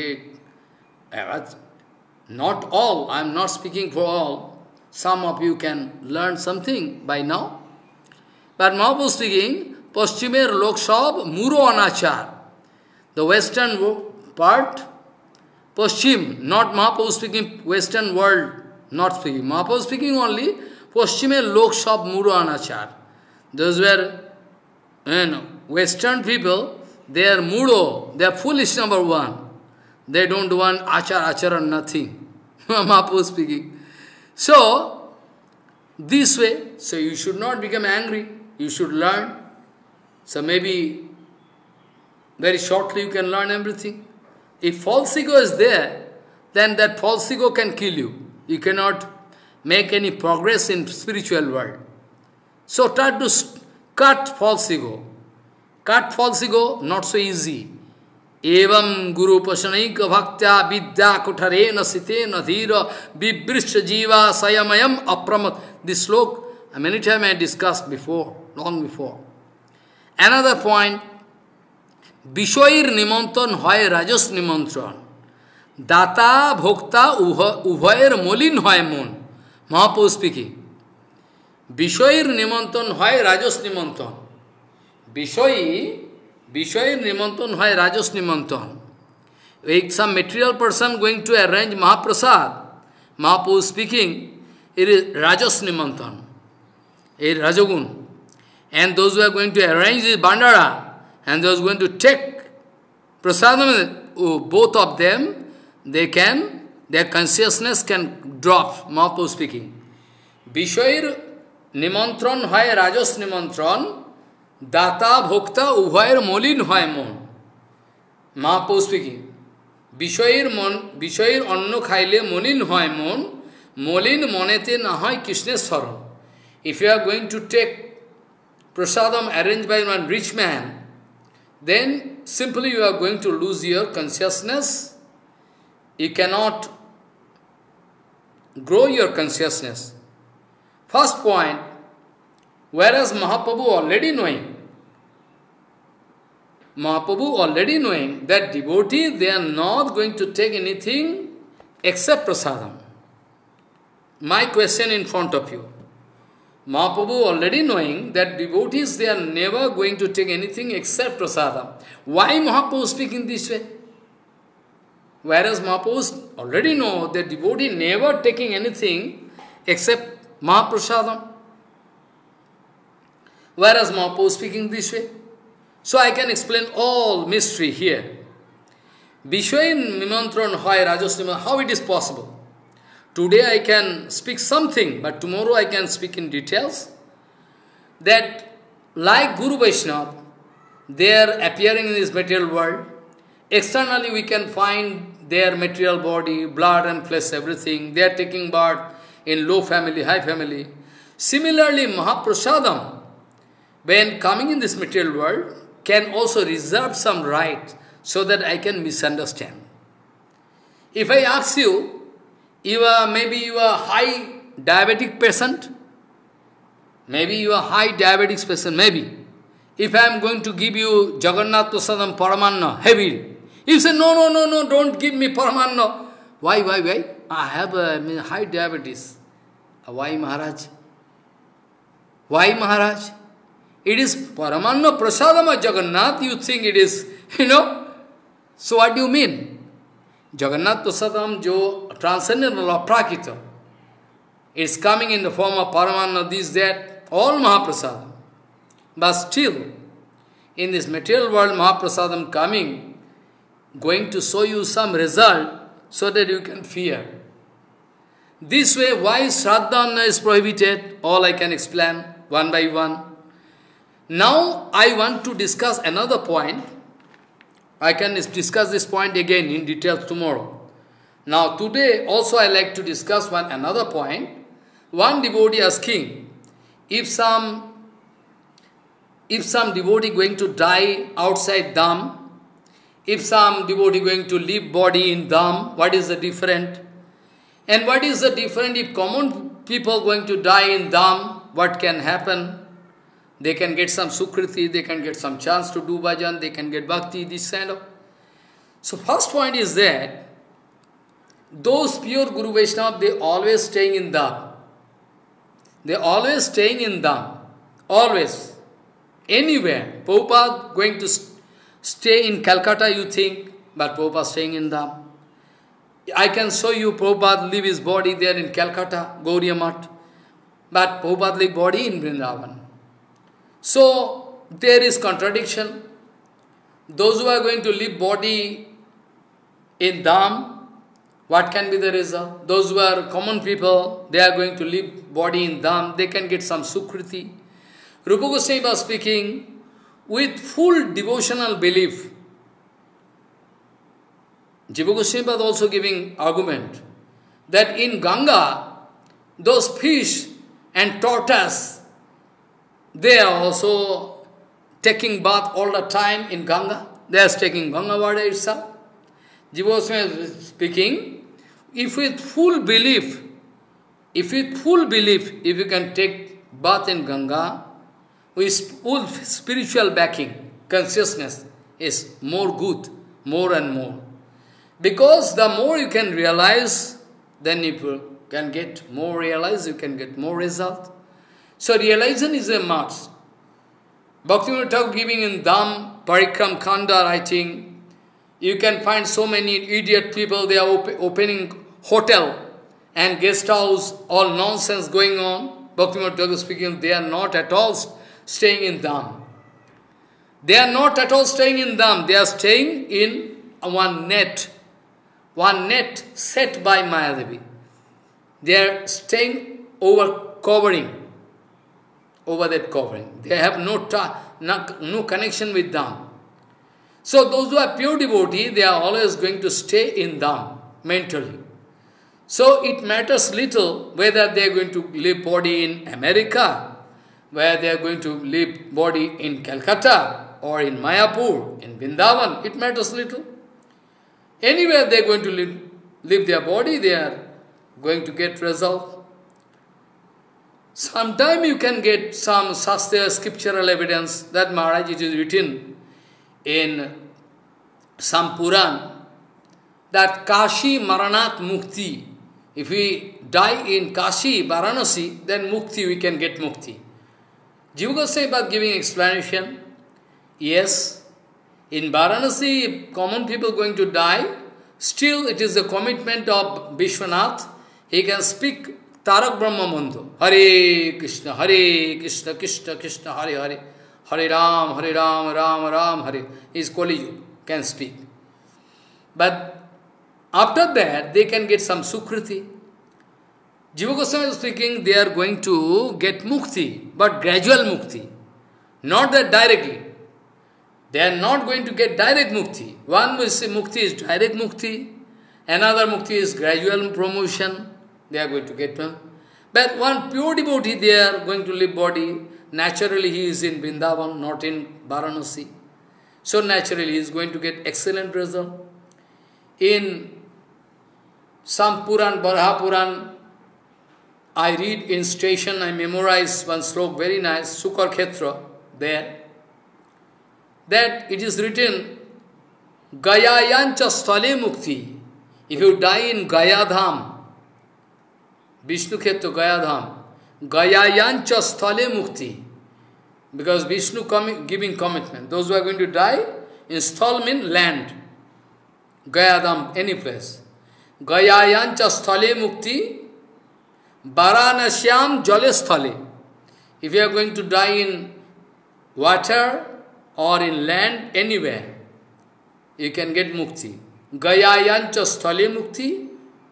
A: not all, I am not speaking for all. Some of you can learn something by now. But Mahaprabhu speaking, Paschimer Lok Sab Muro Anachar. The western part, Paschim, not Mahaprabhu speaking western world, not speaking. Mahaprabhu speaking only, Paschimer Lok Sab Muro Anachar. Those were, western people, they are Muro, they are foolish number one. They don't want achar, nothing. Mahaprabhu speaking. So, this way, so you should not become angry. You should learn. So maybe very shortly you can learn everything. If false ego is there, then that false ego can kill you. You cannot make any progress in spiritual world. So try to cut false ego. Cut false ego, not so easy. Evam guru pasanaika bhaktya vidya kutarena sitena dhira vibrisha jiva sayamayam apramat. This slok, many times I discussed before, long before. Another point, Bishoir nimantan hoy rajas nimantran. Data bhokta ubhayer molin hoy mon. Mahaprabhu speaking. Bishoir nimantan hoy rajas nimantan. Bishoir nimantan hoy rajas nimantan. If some material person going to arrange Mahaprasad, Mahaprabhu speaking, it is rajas nimantan. It is rajagun. And those who are going to arrange this bandara, and those going to take prasadam, both of them, their consciousness can drop, Mahaprabhu speaking. Bishoir nimantran hoy rajas nimantran, data bhokta ubhayer molin hoy mon. Mahaprabhu speaking. Bishoir anno khaile molin hoy mon, molin monete na hoy Krishna saran. If you are going to take prasadam arranged by one rich man, then simply you are going to lose your consciousness. You cannot grow your consciousness. First point, whereas Mahaprabhu already knowing that devotees, they are not going to take anything except prasadam. My question in front of you. Mahaprabhu already knowing that devotees, they are never going to take anything except prasadam. Why Mahaprabhu speaking this way? Whereas Mahaprabhu already know that devotee never taking anything except Mahaprasadam. Whereas Mahaprabhu speaking this way. So I can explain all mystery here. Bishoyin Nimantran Hoy Rajas Nimantran, how it is possible? Today I can speak something, but tomorrow I can speak in details. That like Guru Vaishnava, they are appearing in this material world. Externally we can find their material body, blood and flesh, everything. They are taking birth in low family, high family. Similarly, Mahaprasadam, when coming in this material world, can also reserve some right so that I can misunderstand. If I ask you, maybe you are high diabetic patient, maybe you are high diabetic patient, maybe. If I am going to give you Jagannath Prasadam Paramanna, heavy, you say, no, don't give me Paramanna. Why? I have high diabetes. Why, Maharaj? Why, Maharaj? It is Paramanna Prasadama Jagannath, you think it is, So what do you mean? Jagannath Prasadam, jo transcendental or prakita, is coming in the form of Paramanna, this, that, all Mahaprasadam. But still, in this material world, Mahaprasadam coming, going to show you some result so that you can fear. This way, why Shraddha is prohibited, all I can explain one by one. Now, I want to discuss another point. I can discuss this point again in detail tomorrow. Now, today also I like to discuss another point. One devotee asking, if some devotee going to die outside Dham, if some devotee going to leave body in Dham, what is the difference? And what is the difference if common people going to die in Dham, what can happen? They can get some sukriti, they can get some chance to do bhajan, they can get bhakti, this kind of. So first point is that those pure Guru Vaishnava, they always staying in Dham. They always staying in Dham. Always. Anywhere. Prabhupada going to stay in Calcutta, you think, but Prabhupada staying in Dham. I can show you Prabhupada leave his body there in Calcutta, Gauriya Math, but Prabhupada leave body in Vrindavan. So, there is contradiction. Those who are going to leave body in Dham, what can be the result? Those who are common people, they are going to leave body in Dham, they can get some sukriti. Rupa Goswami was speaking with full devotional belief. Jiva Goswami was also giving argument that in Ganga, those fish and tortoise, they are also taking bath all the time in Ganga. They are taking Ganga water itself. Jiva Goswami is speaking, if with full belief, if you can take bath in Ganga, with full spiritual backing, consciousness is more good, more and more. Because the more you can realize, then you can get more realize, you can get more result. So realization is a must. Bhaktivinoda Thakur giving in Dham, Parikram Khanda writing, you can find so many idiot people, they are opening hotel and guest house, all nonsense going on. Bhaktivinoda Thakur speaking, they are not at all staying in Dham. They are not at all staying in Dham, they are staying in one net set by Mayadevi. They are staying over that covering. They have no connection with Dham. So those who are pure devotee, they are always going to stay in Dham, mentally. So it matters little whether they are going to live body in America, whether they are going to live body in Calcutta, or in Mayapur, in Vrindavan, it matters little. Anywhere they are going to live their body, they are going to get result. Sometime you can get some Shastra scriptural evidence that Maharaj, it is written in some Puran that Kashi Maranat Mukti. If we die in Kashi, Varanasi, then Mukti, we can get Mukti. Jiva Goswami was giving explanation. Yes, in Varanasi, common people going to die, still it is the commitment of Vishwanath. He can speak Tarak Brahma Mantra. Hare Krishna, Krishna Krishna, Hare Hare. Hare Ram, Ram Ram, Hare. His Kali can speak. But after that, they can get some Sukriti. Jiva Goswami is speaking, they are going to get Mukti, but gradual Mukti. Not that directly. They are not going to get direct Mukti. One will say Mukti is direct Mukti, another Mukti is gradual promotion. They are going to get one. But one pure devotee, they are going to live body. Naturally, he is in Vrindavan, not in Varanasi. So naturally, he is going to get excellent result. In some Puran, Baraha Puran, I read in station, I memorize one slok, very nice, Sukar Khetra, there, that it is written, Gayayancha Sthale Mukti. If you die in Gaya Dham, Vishnu Khetra Gaya Dham, Gayayancha Sthale Mukti. Because Vishnu giving commitment. Those who are going to die, in Sthal means land. Gaya Dham, any place. Gayayancha Sthale Mukti, Varanasyam Jale Sthale. If you are going to die in water or in land, anywhere, you can get Mukti. Gayayancha Sthale Mukti,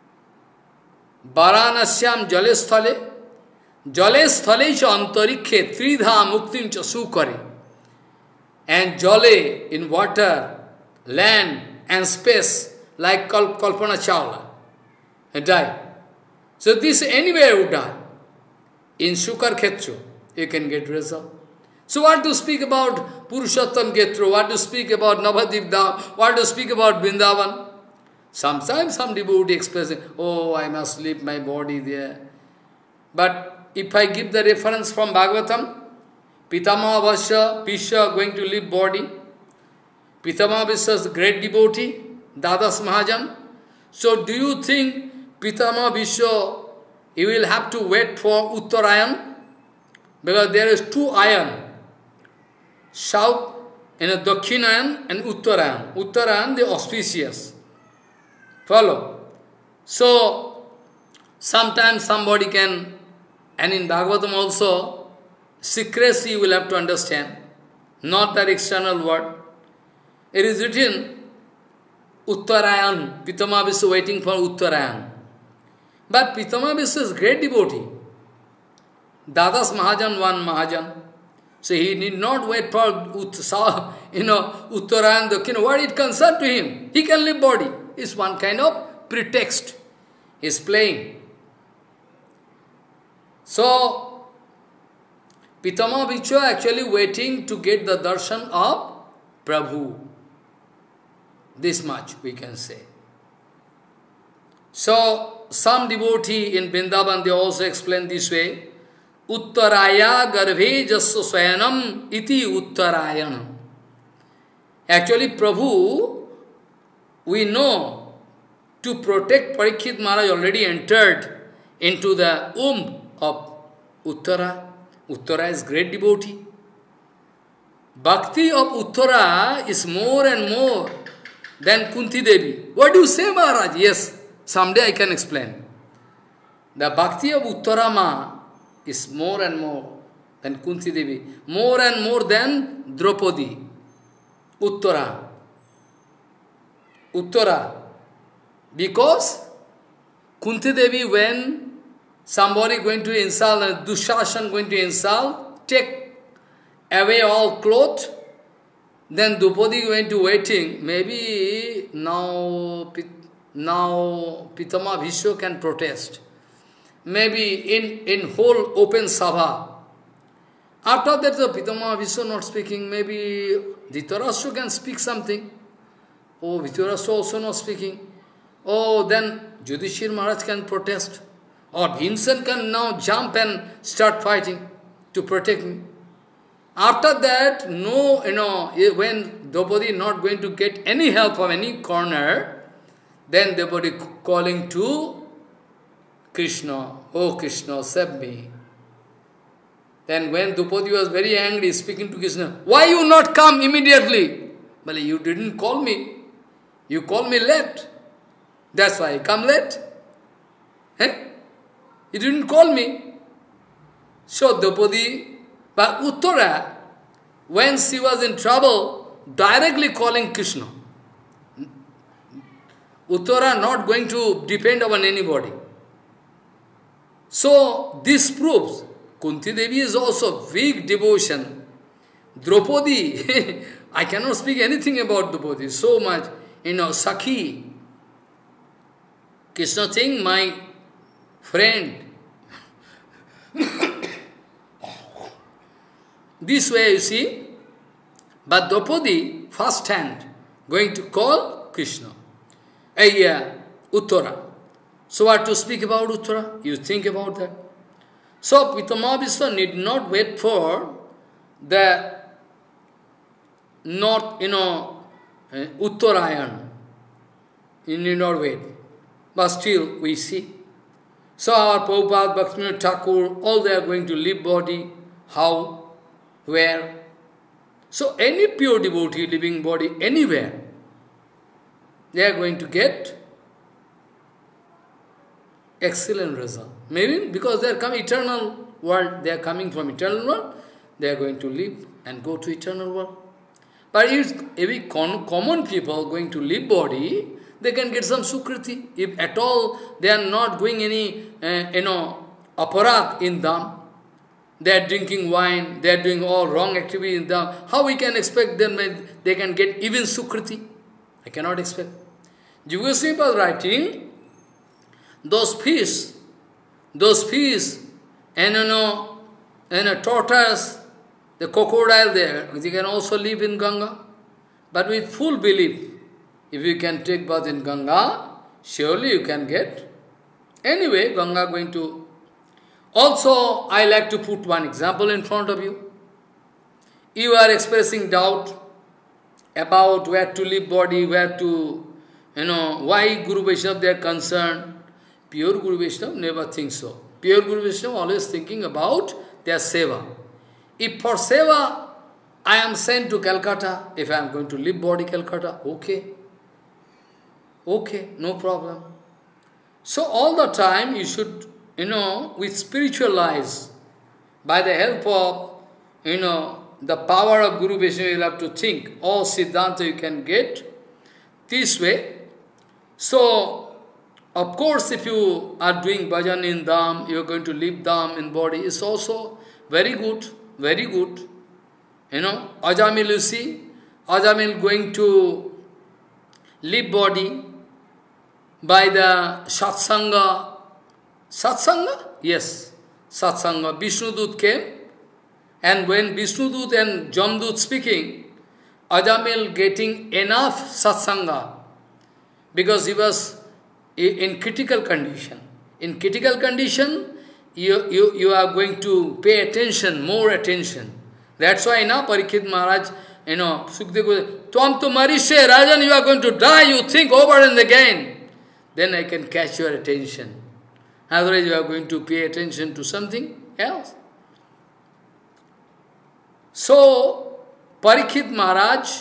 A: Varanasyam Jale Sthale, Jale Sthale cha antarikhe tridha muktim cha sukare. And Jale in water, land and space, like Kalpana Chawla, and die. So this anywhere would die. In Sukar Khetra, you can get result. So what to speak about Purushottam Khetra, what to speak about Navadip Dham, what to speak about Vrindavan? Sometimes some devotee expresses, oh, I must leave my body there. But if I give the reference from Bhagavatam, Pitamaha Vasya, Pisha going to leave body. Pitamaha Vasya is a great devotee, Dadas Mahajan. So do you think Pitamaha Vasya, he will have to wait for Uttarayan? Because there is two ayan. South, in a Dakshinayan and Uttarayan. Uttarayan, the auspicious. Follow? So, sometimes somebody can, and in Bhagavatam also, secrecy you will have to understand, not that external word. It is written, Uttarayan, Pitamaha Vasya waiting for Uttarayan. But Pitamaha Vasya is great devotee. Dadas Mahajan, one Mahajan. So he need not wait for Uttarayan, Dakshin. What it concern to him? He can live body. It's one kind of pretext. He's playing. So, Pitama Bhikshu actually waiting to get the darshan of Prabhu. This much we can say. So, some devotee in Vrindavan, they also explain this way. Uttaraya garbhe jasya swayanam iti uttarayanam. Actually, Prabhu, we know, to protect Parikshit Maharaj already entered into the womb of Uttara. Uttara is great devotee. Bhakti of Uttara is more and more than Kunti Devi. What do you say, Maharaj? Yes, someday I can explain. The Bhakti of Uttarama is more and more than Kunti Devi, more and more than Draupadi. Uttara. Uttara. Because Kunti Devi, when somebody going to insult, and Dushasan going to insult, take away all clothes, then Draupadi going to waiting. Maybe now Pitama Bhishma can protest. Maybe in whole open sabha. After that, the Pitama Bhishma not speaking. Maybe Dhritarashtra can speak something. Oh, Dhritarashtra also not speaking. Oh, then Yudhishthira Maharaj can protest. Or Bhimsen can now jump and start fighting to protect me. After that, no, when Draupadi not going to get any help from any corner, then Draupadi calling to Krishna, oh Krishna, save me. Then when Draupadi was very angry, speaking to Krishna, why you not come immediately? Well, you didn't call me. You called me late. That's why I come late. Eh? You didn't call me. So Draupadi, but Uttara, when she was in trouble, directly calling Krishna. Uttara not going to depend on anybody. So this proves Kunti Devi is also weak devotion. Draupadi, I cannot speak anything about Draupadi, so much, Sakhi. Krishna saying, my friend. This way you see, but Draupadi, first hand, going to call Krishna. Uttara. So what to speak about Uttara? You think about that. So Pitama Bhishma need not wait for the north, Uttarayan. You need not wait. But still we see. So our Prabhupada, Bhaktivinoda Thakur, all they are going to leave body. How? Where? So any pure devotee living body anywhere, they are going to get excellent result. Maybe because they are coming eternal world, they are coming from eternal world, they are going to live and go to eternal world. But if common people going to live body, they can get some sukriti. If at all they are not doing any, aparat in them, they are drinking wine, they are doing all wrong activity in them, how we can expect them that they can get even sukriti? I cannot expect. Jiva Goswami was writing, those fish, and a tortoise, the crocodile there, they can also live in Ganga. But with full belief, if you can take bath in Ganga, surely you can get. Anyway, Ganga going to. Also, I like to put one example in front of you. You are expressing doubt about where to live body, where to, why Guru Vaishnava they are concerned. Pure Guru Vaishnava never thinks so. Pure Guru Vaishnava always thinking about their seva. If for seva, I am sent to Calcutta, if I am going to live body Calcutta, okay. Okay, no problem. So all the time you should, with spiritual eyes, by the help of, the power of Guru Vaishnava, you have to think, all Siddhanta you can get this way. So, of course, if you are doing bhajan in Dham, you are going to live Dham in body, it's also very good, very good. Ajamil, you see, Ajamil going to live body by the satsanga. Satsanga? Yes. satsanga, Vishnudut came, and when Vishnudut and Jamdut speaking, Ajamil getting enough satsanga, because he was in critical condition. In critical condition, you are going to pay attention, more attention. That's why now Parikshit Maharaj, Sukadeva goes, Tvam tu marishe, Rajan, you are going to die, you think over and again. Then I can catch your attention. Otherwise you are going to pay attention to something else. So, Parikshit Maharaj,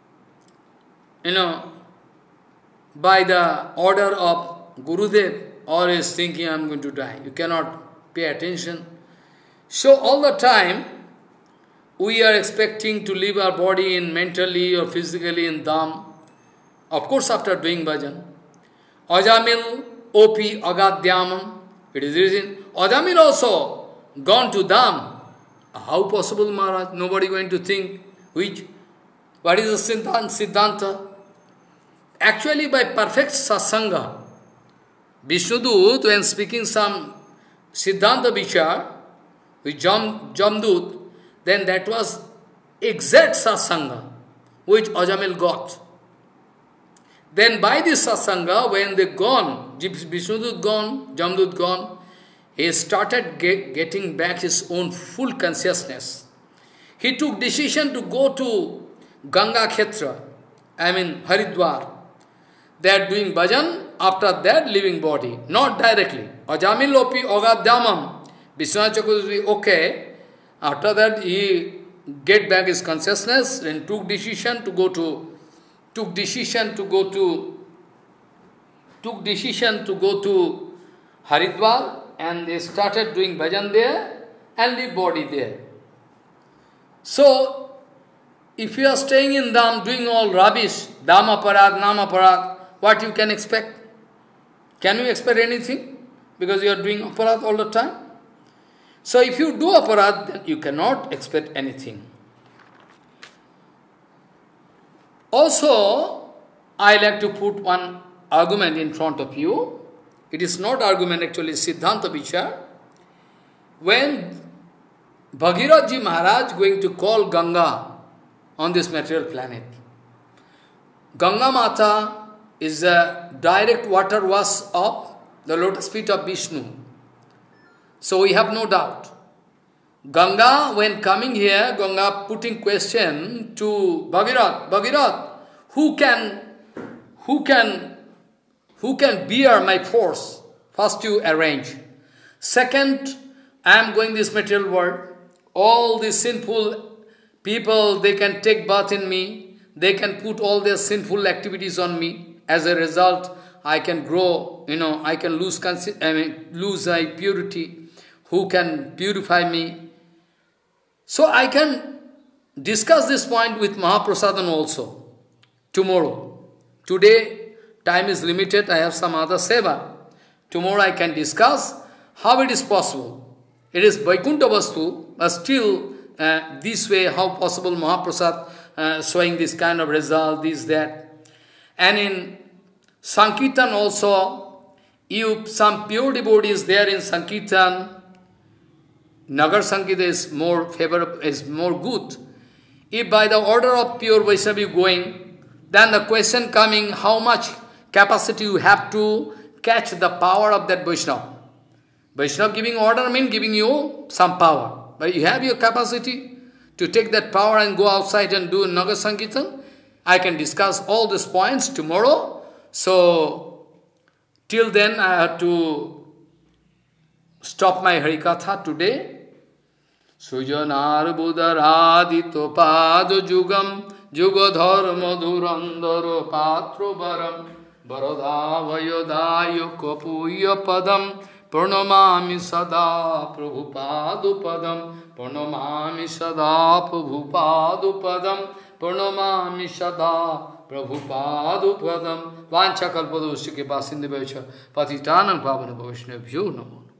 A: by the order of Gurudev, always thinking, I am going to die. You cannot pay attention. So all the time, we are expecting to leave our body in mentally or physically in Dham. Of course, after doing bhajan. Ajamil, Opi, Agadhyamam. It is reason. Ajamil also gone to Dham. How possible, Maharaj? Nobody going to think what is the Siddhanta? Actually, by perfect satsanga, Vishnudut, when speaking some Siddhanta Vichar with Jamdut, then that was exact satsanga which Ajamil got. Then by this satsanga, when they gone, Vishnudut gone, Jamdut gone, he started getting back his own full consciousness. He took decision to go to Ganga Khetra, Haridwar. They are doing bhajan, after that leaving body, not directly. Ajamil Opi Agadhyamam, Vishwanath Chakravarti, okay. After that he get back his consciousness and took decision to go to Haridwar, and they started doing bhajan there and leave body there. So, if you are staying in Dham, doing all rubbish, Dham aparad, Nam aparad, what you can expect? Can you expect anything? Because you are doing aparad all the time. So if you do aparad, then you cannot expect anything. Also, I like to put one argument in front of you. It is not argument, actually, Siddhanta Vichar. When Bhagirathji Maharaj going to call Ganga on this material planet, Ganga Mata is a direct water wash of the lotus feet of Vishnu. So we have no doubt. Ganga, when coming here, Ganga putting question to Bhagirath, who can bear my force? First you arrange. Second, I am going this material world. All these sinful people, they can take birth in me. They can put all their sinful activities on me. As a result, I can grow, I can lose my purity. Who can purify me? So I can discuss this point with Mahaprasadhan also tomorrow. Today, time is limited, I have some other seva. Tomorrow I can discuss how it is possible. It is Vaikuntha Vastu, but still this way, how possible Mahaprasad showing this kind of result, this, that. And in Sankirtan also, if some pure devotees there in Sankirtan, Nagar Sankirtan is more favorable, is more good. If by the order of pure Vaishnavi going, then the question coming, how much capacity you have to catch the power of that Vaishnava. Vaishnava giving order means giving you some power. But you have your capacity to take that power and go outside and do Nagar Sankirtan. I can discuss all these points tomorrow. So, till then I have to stop my Harikatha today. Sujanar Buddharadito Pado Jugam Jugadhar Madhurandaro Patro Baram Barada Vayodayo Kapuya Padam Purnamami Sada Prabhupadu Padam Purnamami Sada Prabhupadu Padam Purnamami Sada Prabhupadu Padam Vanchakalpadu Sike Basindevaicha Patitanam Pavana Vaishnavyo Namo